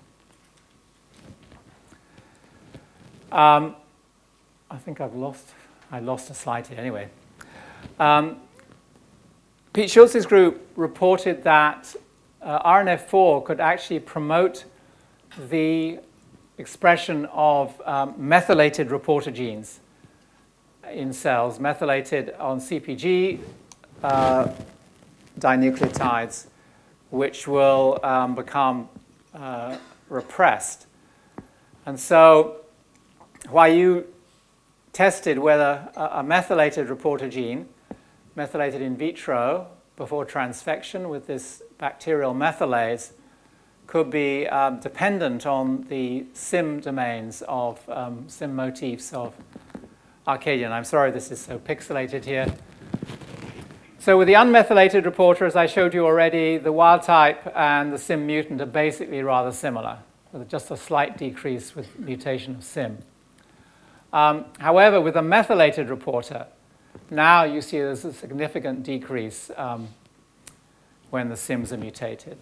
Um, I think I've lost, I lost a slide here anyway. Um, Pete Schultz's group reported that uh, R N F four could actually promote the expression of um, methylated reporter genes in cells, methylated on C P G uh, dinucleotides, which will um, become uh, repressed. And so while you tested whether a, a methylated reporter gene, methylated in vitro before transfection with this bacterial methylase, could be um, dependent on the SIM domains of um, SIM motifs of Arcadia. And I'm sorry this is so pixelated here. So with the unmethylated reporter, as I showed you already, the wild type and the SIM mutant are basically rather similar, with just a slight decrease with mutation of SIM. Um, however, with a methylated reporter, now you see there's a significant decrease um, when the SIMs are mutated.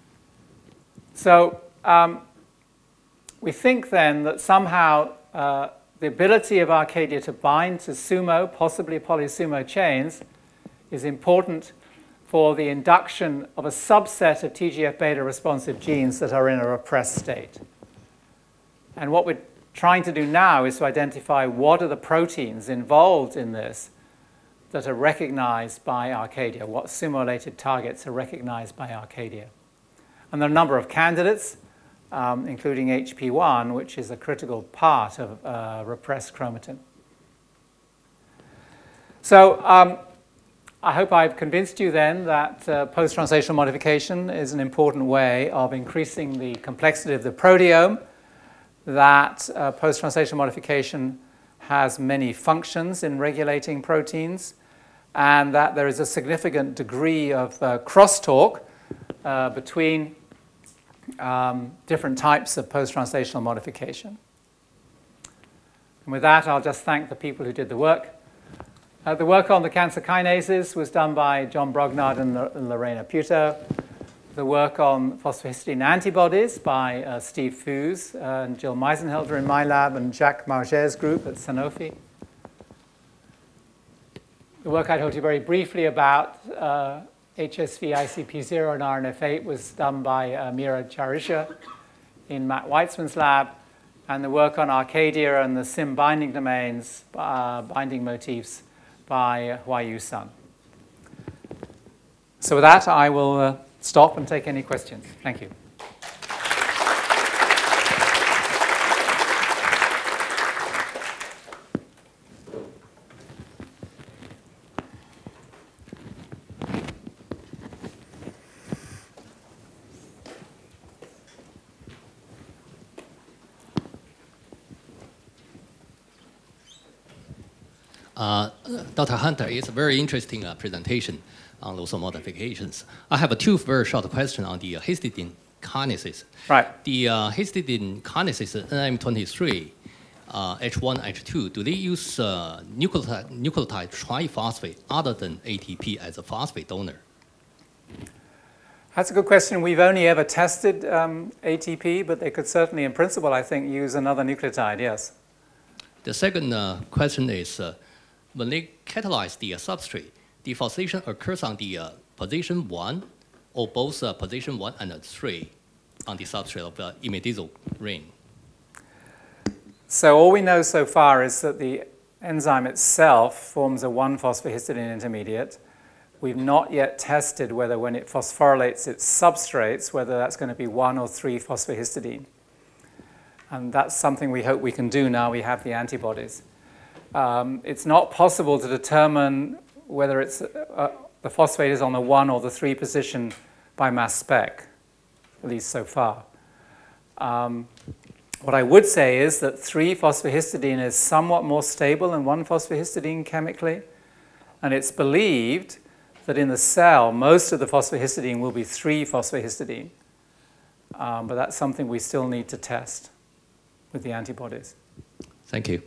So um, we think then that somehow uh, the ability of Arcadia to bind to SUMO, possibly polySUMO chains, is important for the induction of a subset of T G F beta responsive genes that are in a repressed state. And what we're trying to do now is to identify what are the proteins involved in this that are recognized by Arcadia, what SUMO-related targets are recognized by Arcadia. And there are a number of candidates, um, including H P one, which is a critical part of uh, repressed chromatin. So um, I hope I've convinced you then that uh, post-translational modification is an important way of increasing the complexity of the proteome, that uh, post-translational modification has many functions in regulating proteins, and that there is a significant degree of uh, crosstalk uh, between um, different types of post-translational modification. And with that, I'll just thank the people who did the work. Uh, the work on the cancer kinases was done by John Brognard and, and Lorena Puto. The work on phosphohistidine antibodies by uh, Steve Foos uh, and Jill Meisenhelder in my lab and Jacques Marget's group at Sanofi. The work I told you very briefly about uh, H S V I C P zero and R N F eight was done by uh, Mira Charisha in Matt Weitzman's lab. And the work on Arcadia and the SIM binding domains, uh, binding motifs, by Huayu Sun. So with that, I will uh, stop and take any questions. Thank you. Uh, Doctor Hunter, it's a very interesting uh, presentation on those modifications. I have a two very short question on the uh, histidine kinases. Right. The uh, histidine kinases N M twenty-three, uh, H one, H two, do they use uh, nucleotide, nucleotide triphosphate other than A T P as a phosphate donor? That's a good question. We've only ever tested um, A T P, but they could certainly, in principle, I think, use another nucleotide, yes. The second uh, question is, uh, when they catalyze the uh, substrate, the phosphorylation occurs on the uh, position one, or both uh, position one and uh, three on the substrate of the imidazole ring. So all we know so far is that the enzyme itself forms a one phosphohistidine intermediate. We've not yet tested whether when it phosphorylates its substrates, whether that's going to be one or three phosphohistidine. And that's something we hope we can do now we have the antibodies. Um, it's not possible to determine whether it's, uh, the phosphate is on the one or the three position by mass spec, at least so far. Um, what I would say is that three phosphohistidine is somewhat more stable than one phosphohistidine chemically, and it's believed that in the cell, most of the phosphohistidine will be three phosphohistidine. Um, but that's something we still need to test with the antibodies. Thank you.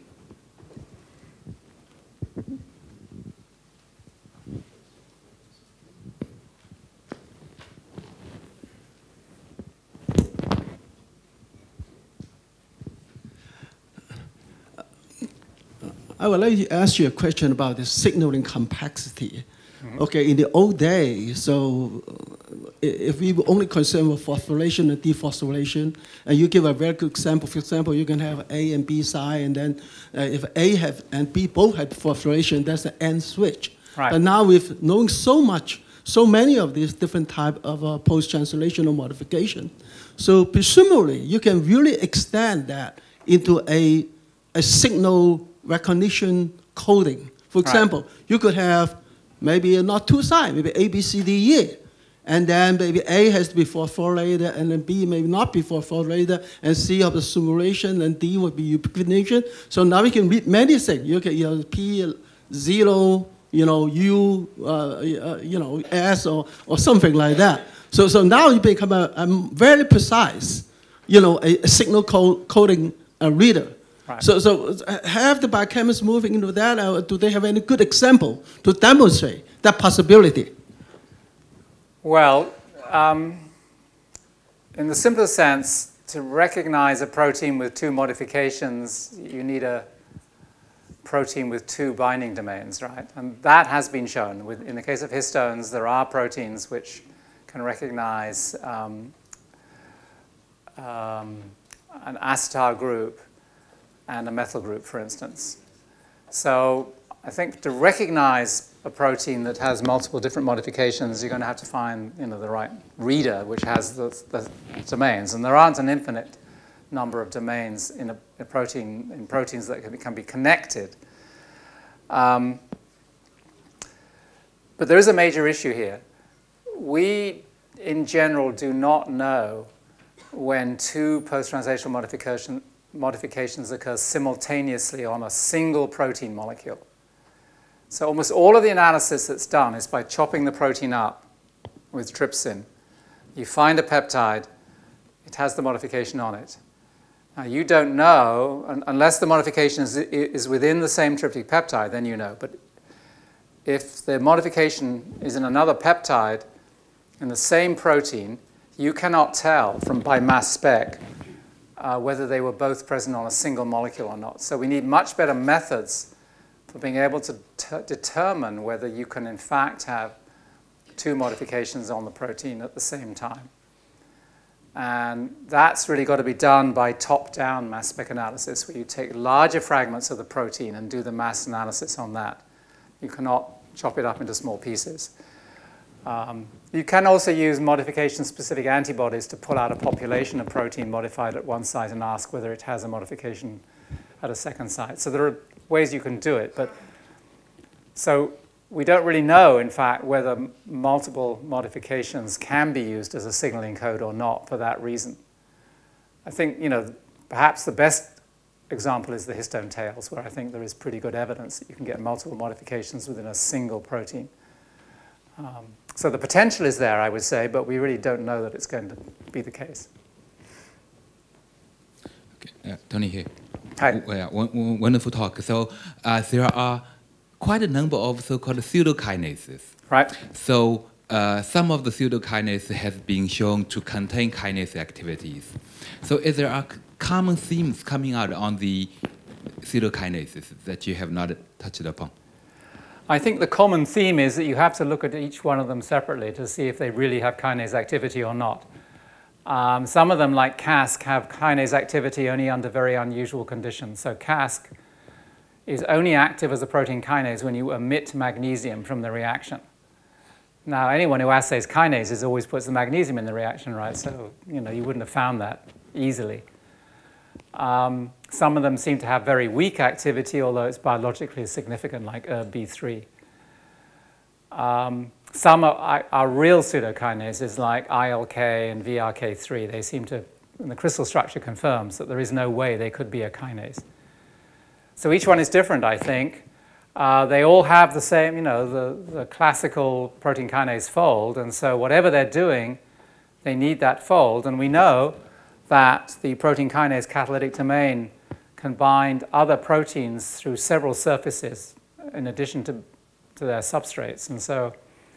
I would like to ask you a question about the signaling complexity. Mm-hmm. Okay, in the old days, so if we only concern with phosphorylation and dephosphorylation, and you give a very good example, for example, you can have A and B side, and then uh, if A have and B both have phosphorylation, that's the end switch. Right. But now with knowing so much, so many of these different type of uh, post-translational modification, so presumably you can really extend that into a, a signal recognition coding. For example, right. you could have maybe not two sides, maybe A, B, C, D, E. And then maybe A has to be phosphorylated, and then B maybe not be phosphorylated, and C of the SUMOylation, and D would be ubiquitylation. So now we can read many things. You can, you know, P, zero, you know, U, uh, uh, you know, S, or, or something like that. So, so now you become a, a very precise, you know, a, a signal code, coding uh, reader. Right. So, so have the biochemists moving into that, or do they have any good example to demonstrate that possibility? Well, um, in the simplest sense, to recognize a protein with two modifications, you need a protein with two binding domains, right? And that has been shown. With, in the case of histones, there are proteins which can recognize um, um, an acetyl group and a methyl group, for instance. So I think to recognize a protein that has multiple different modifications, you're going to have to find, you know, the right reader which has the, the domains. And there aren't an infinite number of domains in a, a protein, in proteins that can be, can be connected. Um, but there is a major issue here. We, in general, do not know when two post-translational modification, modifications occur simultaneously on a single protein molecule. So almost all of the analysis that's done is by chopping the protein up with trypsin. You find a peptide, it has the modification on it. Now you don't know, un unless the modification is, is within the same tryptic peptide, then you know. But if the modification is in another peptide in the same protein, you cannot tell from by mass spec uh, whether they were both present on a single molecule or not. So we need much better methods for being able to t determine whether you can in fact have two modifications on the protein at the same time. And that's really got to be done by top-down mass spec analysis, where you take larger fragments of the protein and do the mass analysis on that. You cannot chop it up into small pieces. Um, you can also use modification-specific antibodies to pull out a population of protein modified at one site and ask whether it has a modification at a second site. So there are ways you can do it. But so we don't really know, in fact, whether multiple modifications can be used as a signaling code or not for that reason. I think, you know, perhaps the best example is the histone tails, where I think there is pretty good evidence that you can get multiple modifications within a single protein. Um, so the potential is there, I would say, but we really don't know that it's going to be the case. Okay. Uh, Tony here. Hi. Well, wonderful talk. So uh, there are quite a number of so-called pseudokinases. Right. So uh, some of the pseudokinases have been shown to contain kinase activities. So is there are common themes coming out on the pseudokinases that you have not touched upon? I think the common theme is that you have to look at each one of them separately to see if they really have kinase activity or not. Um, some of them, like C A S C, have kinase activity only under very unusual conditions. So C A S C is only active as a protein kinase when you omit magnesium from the reaction. Now, anyone who assays kinases always puts the magnesium in the reaction, right? So, you know, you wouldn't have found that easily. Um, some of them seem to have very weak activity, although it's biologically significant, like E R B three. Um, some are, are real pseudokinases, like I L K and V R K three. They seem to, and the crystal structure confirms that there is no way they could be a kinase. So each one is different, I think. Uh, they all have the same, you know, the, the classical protein kinase fold, and so whatever they're doing, they need that fold. And we know that the protein kinase catalytic domain can bind other proteins through several surfaces in addition to, to their substrates. And so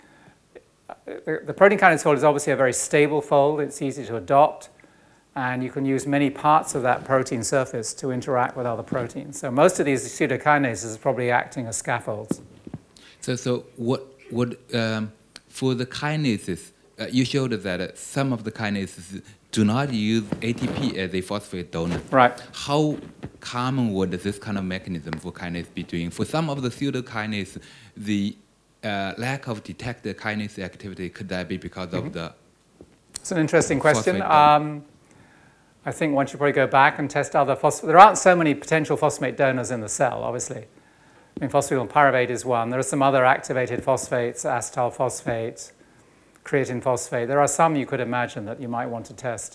the, the protein kinase fold is obviously a very stable fold. It's easy to adopt. And you can use many parts of that protein surface to interact with other proteins. So most of these pseudokinases are probably acting as scaffolds. So, so what would, um, for the kinases, uh, you showed that uh, some of the kinases do not use A T P as a phosphate donor. Right. How common would this kind of mechanism for kinase be doing? For some of the pseudokinases, the uh, lack of detected kinase activity, could that be because mm-hmm. of the? It's an interesting question. Um, I think one should probably go back and test other phosphates. There aren't so many potential phosphate donors in the cell, obviously. I mean, phosphoryl pyruvate is one. There are some other activated phosphates, acetyl phosphate, creatine phosphate. There are some you could imagine that you might want to test.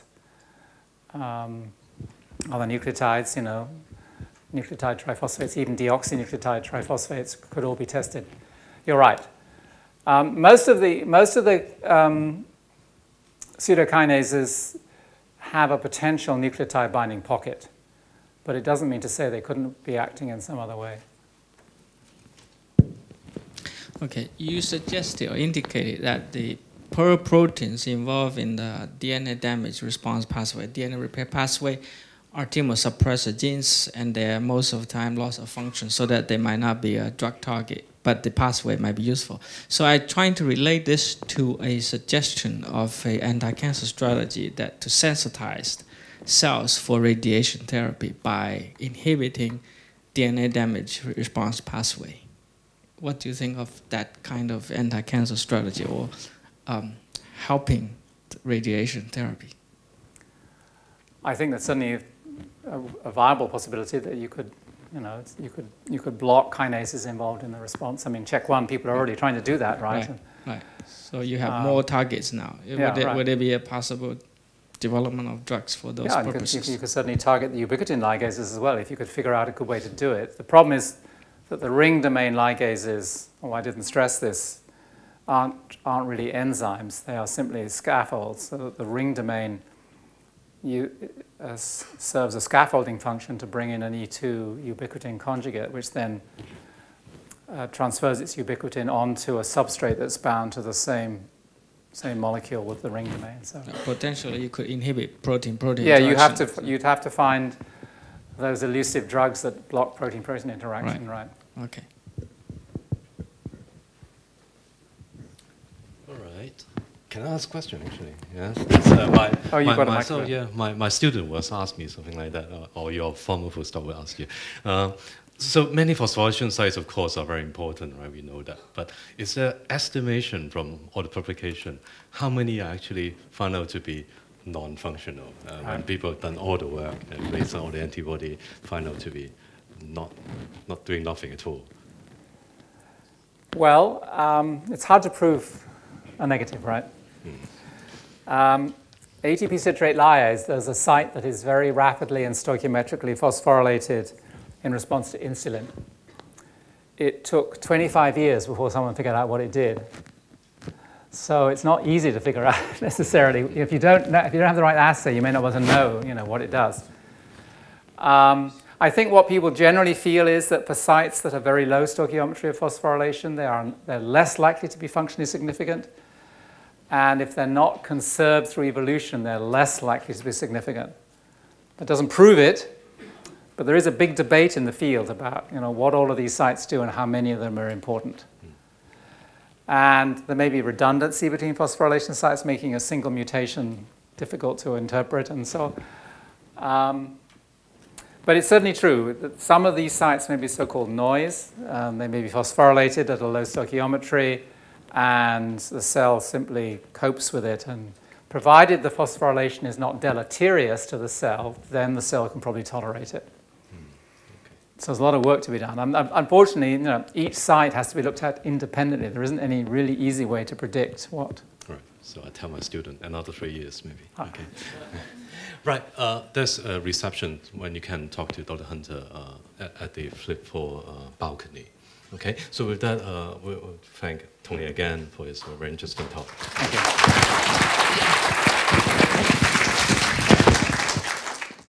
Um, other nucleotides, you know, nucleotide triphosphates, even deoxynucleotide triphosphates could all be tested. You're right. Um, most of the, most of the um, pseudokinases have a potential nucleotide binding pocket, but it doesn't mean to say they couldn't be acting in some other way. Okay, you suggested or indicated that the per proteins involved in the D N A damage response pathway, D N A repair pathway, are chemosuppressor genes, and they're most of the time loss of function, so that they might not be a drug target, but the pathway might be useful. So I'm trying to relate this to a suggestion of an anti-cancer strategy that to sensitize cells for radiation therapy by inhibiting D N A damage response pathway. What do you think of that kind of anti-cancer strategy, or um, helping radiation therapy? I think that's certainly a, a viable possibility that you could, you know, you could you could block kinases involved in the response. I mean, check one, people are already trying to do that, right? Right. right. So you have um, more targets now. Yeah, would, it, right. would there be a possible development of drugs for those yeah, purposes? Yeah, you, you could certainly target the ubiquitin ligases as well if you could figure out a good way to do it. The problem is that the ring domain ligases, oh, I didn't stress this, aren't, aren't really enzymes. They are simply scaffolds. So that the ring domain you, uh, serves a scaffolding function to bring in an E two ubiquitin conjugate, which then uh, transfers its ubiquitin onto a substrate that's bound to the same same molecule with the ring domain. So potentially, you could inhibit protein-protein. Yeah, you have to. You'd have to find those elusive drugs that block protein-protein interaction, right? right? Okay. All right. Can I ask a question, actually? Yes. Uh, my, oh, you my, got a my, microphone. so, yeah, my, my student was asked me something like that, or, or your former postdoc will ask you. Uh, so many phosphorylation sites, of course, are very important, right? We know that. But is there estimation from all the publication how many are actually found out to be non-functional, uh, right. when people have done all the work and based on all the antibody, find out to be not, not doing nothing at all? Well, um, it's hard to prove a negative, right? Hmm. Um, A T P citrate lyase, there's a site that is very rapidly and stoichiometrically phosphorylated in response to insulin. It took twenty-five years before someone figured out what it did. So it's not easy to figure out necessarily. If you don't know, if you don't have the right assay, you may not want to know, you know, what it does. Um, I think what people generally feel is that for sites that are very low stoichiometry of phosphorylation, they are, they're less likely to be functionally significant. And if they're not conserved through evolution, they're less likely to be significant. That doesn't prove it, but there is a big debate in the field about, you know, what all of these sites do and how many of them are important. And there may be redundancy between phosphorylation sites, making a single mutation difficult to interpret and so on. Um, but it's certainly true that some of these sites may be so-called noise. Um, they may be phosphorylated at a low stoichiometry, and the cell simply copes with it. And provided the phosphorylation is not deleterious to the cell, then the cell can probably tolerate it. So there's a lot of work to be done. Um, unfortunately, you know, each site has to be looked at independently. There isn't any really easy way to predict what. Right. So I tell my student another three years, maybe. Ah. Okay. Right. Uh, there's a reception when you can talk to Doctor Hunter uh, at, at the flip four uh, balcony. Okay. So with that, uh, we'll thank Tony again for his very interesting talk. Thank you.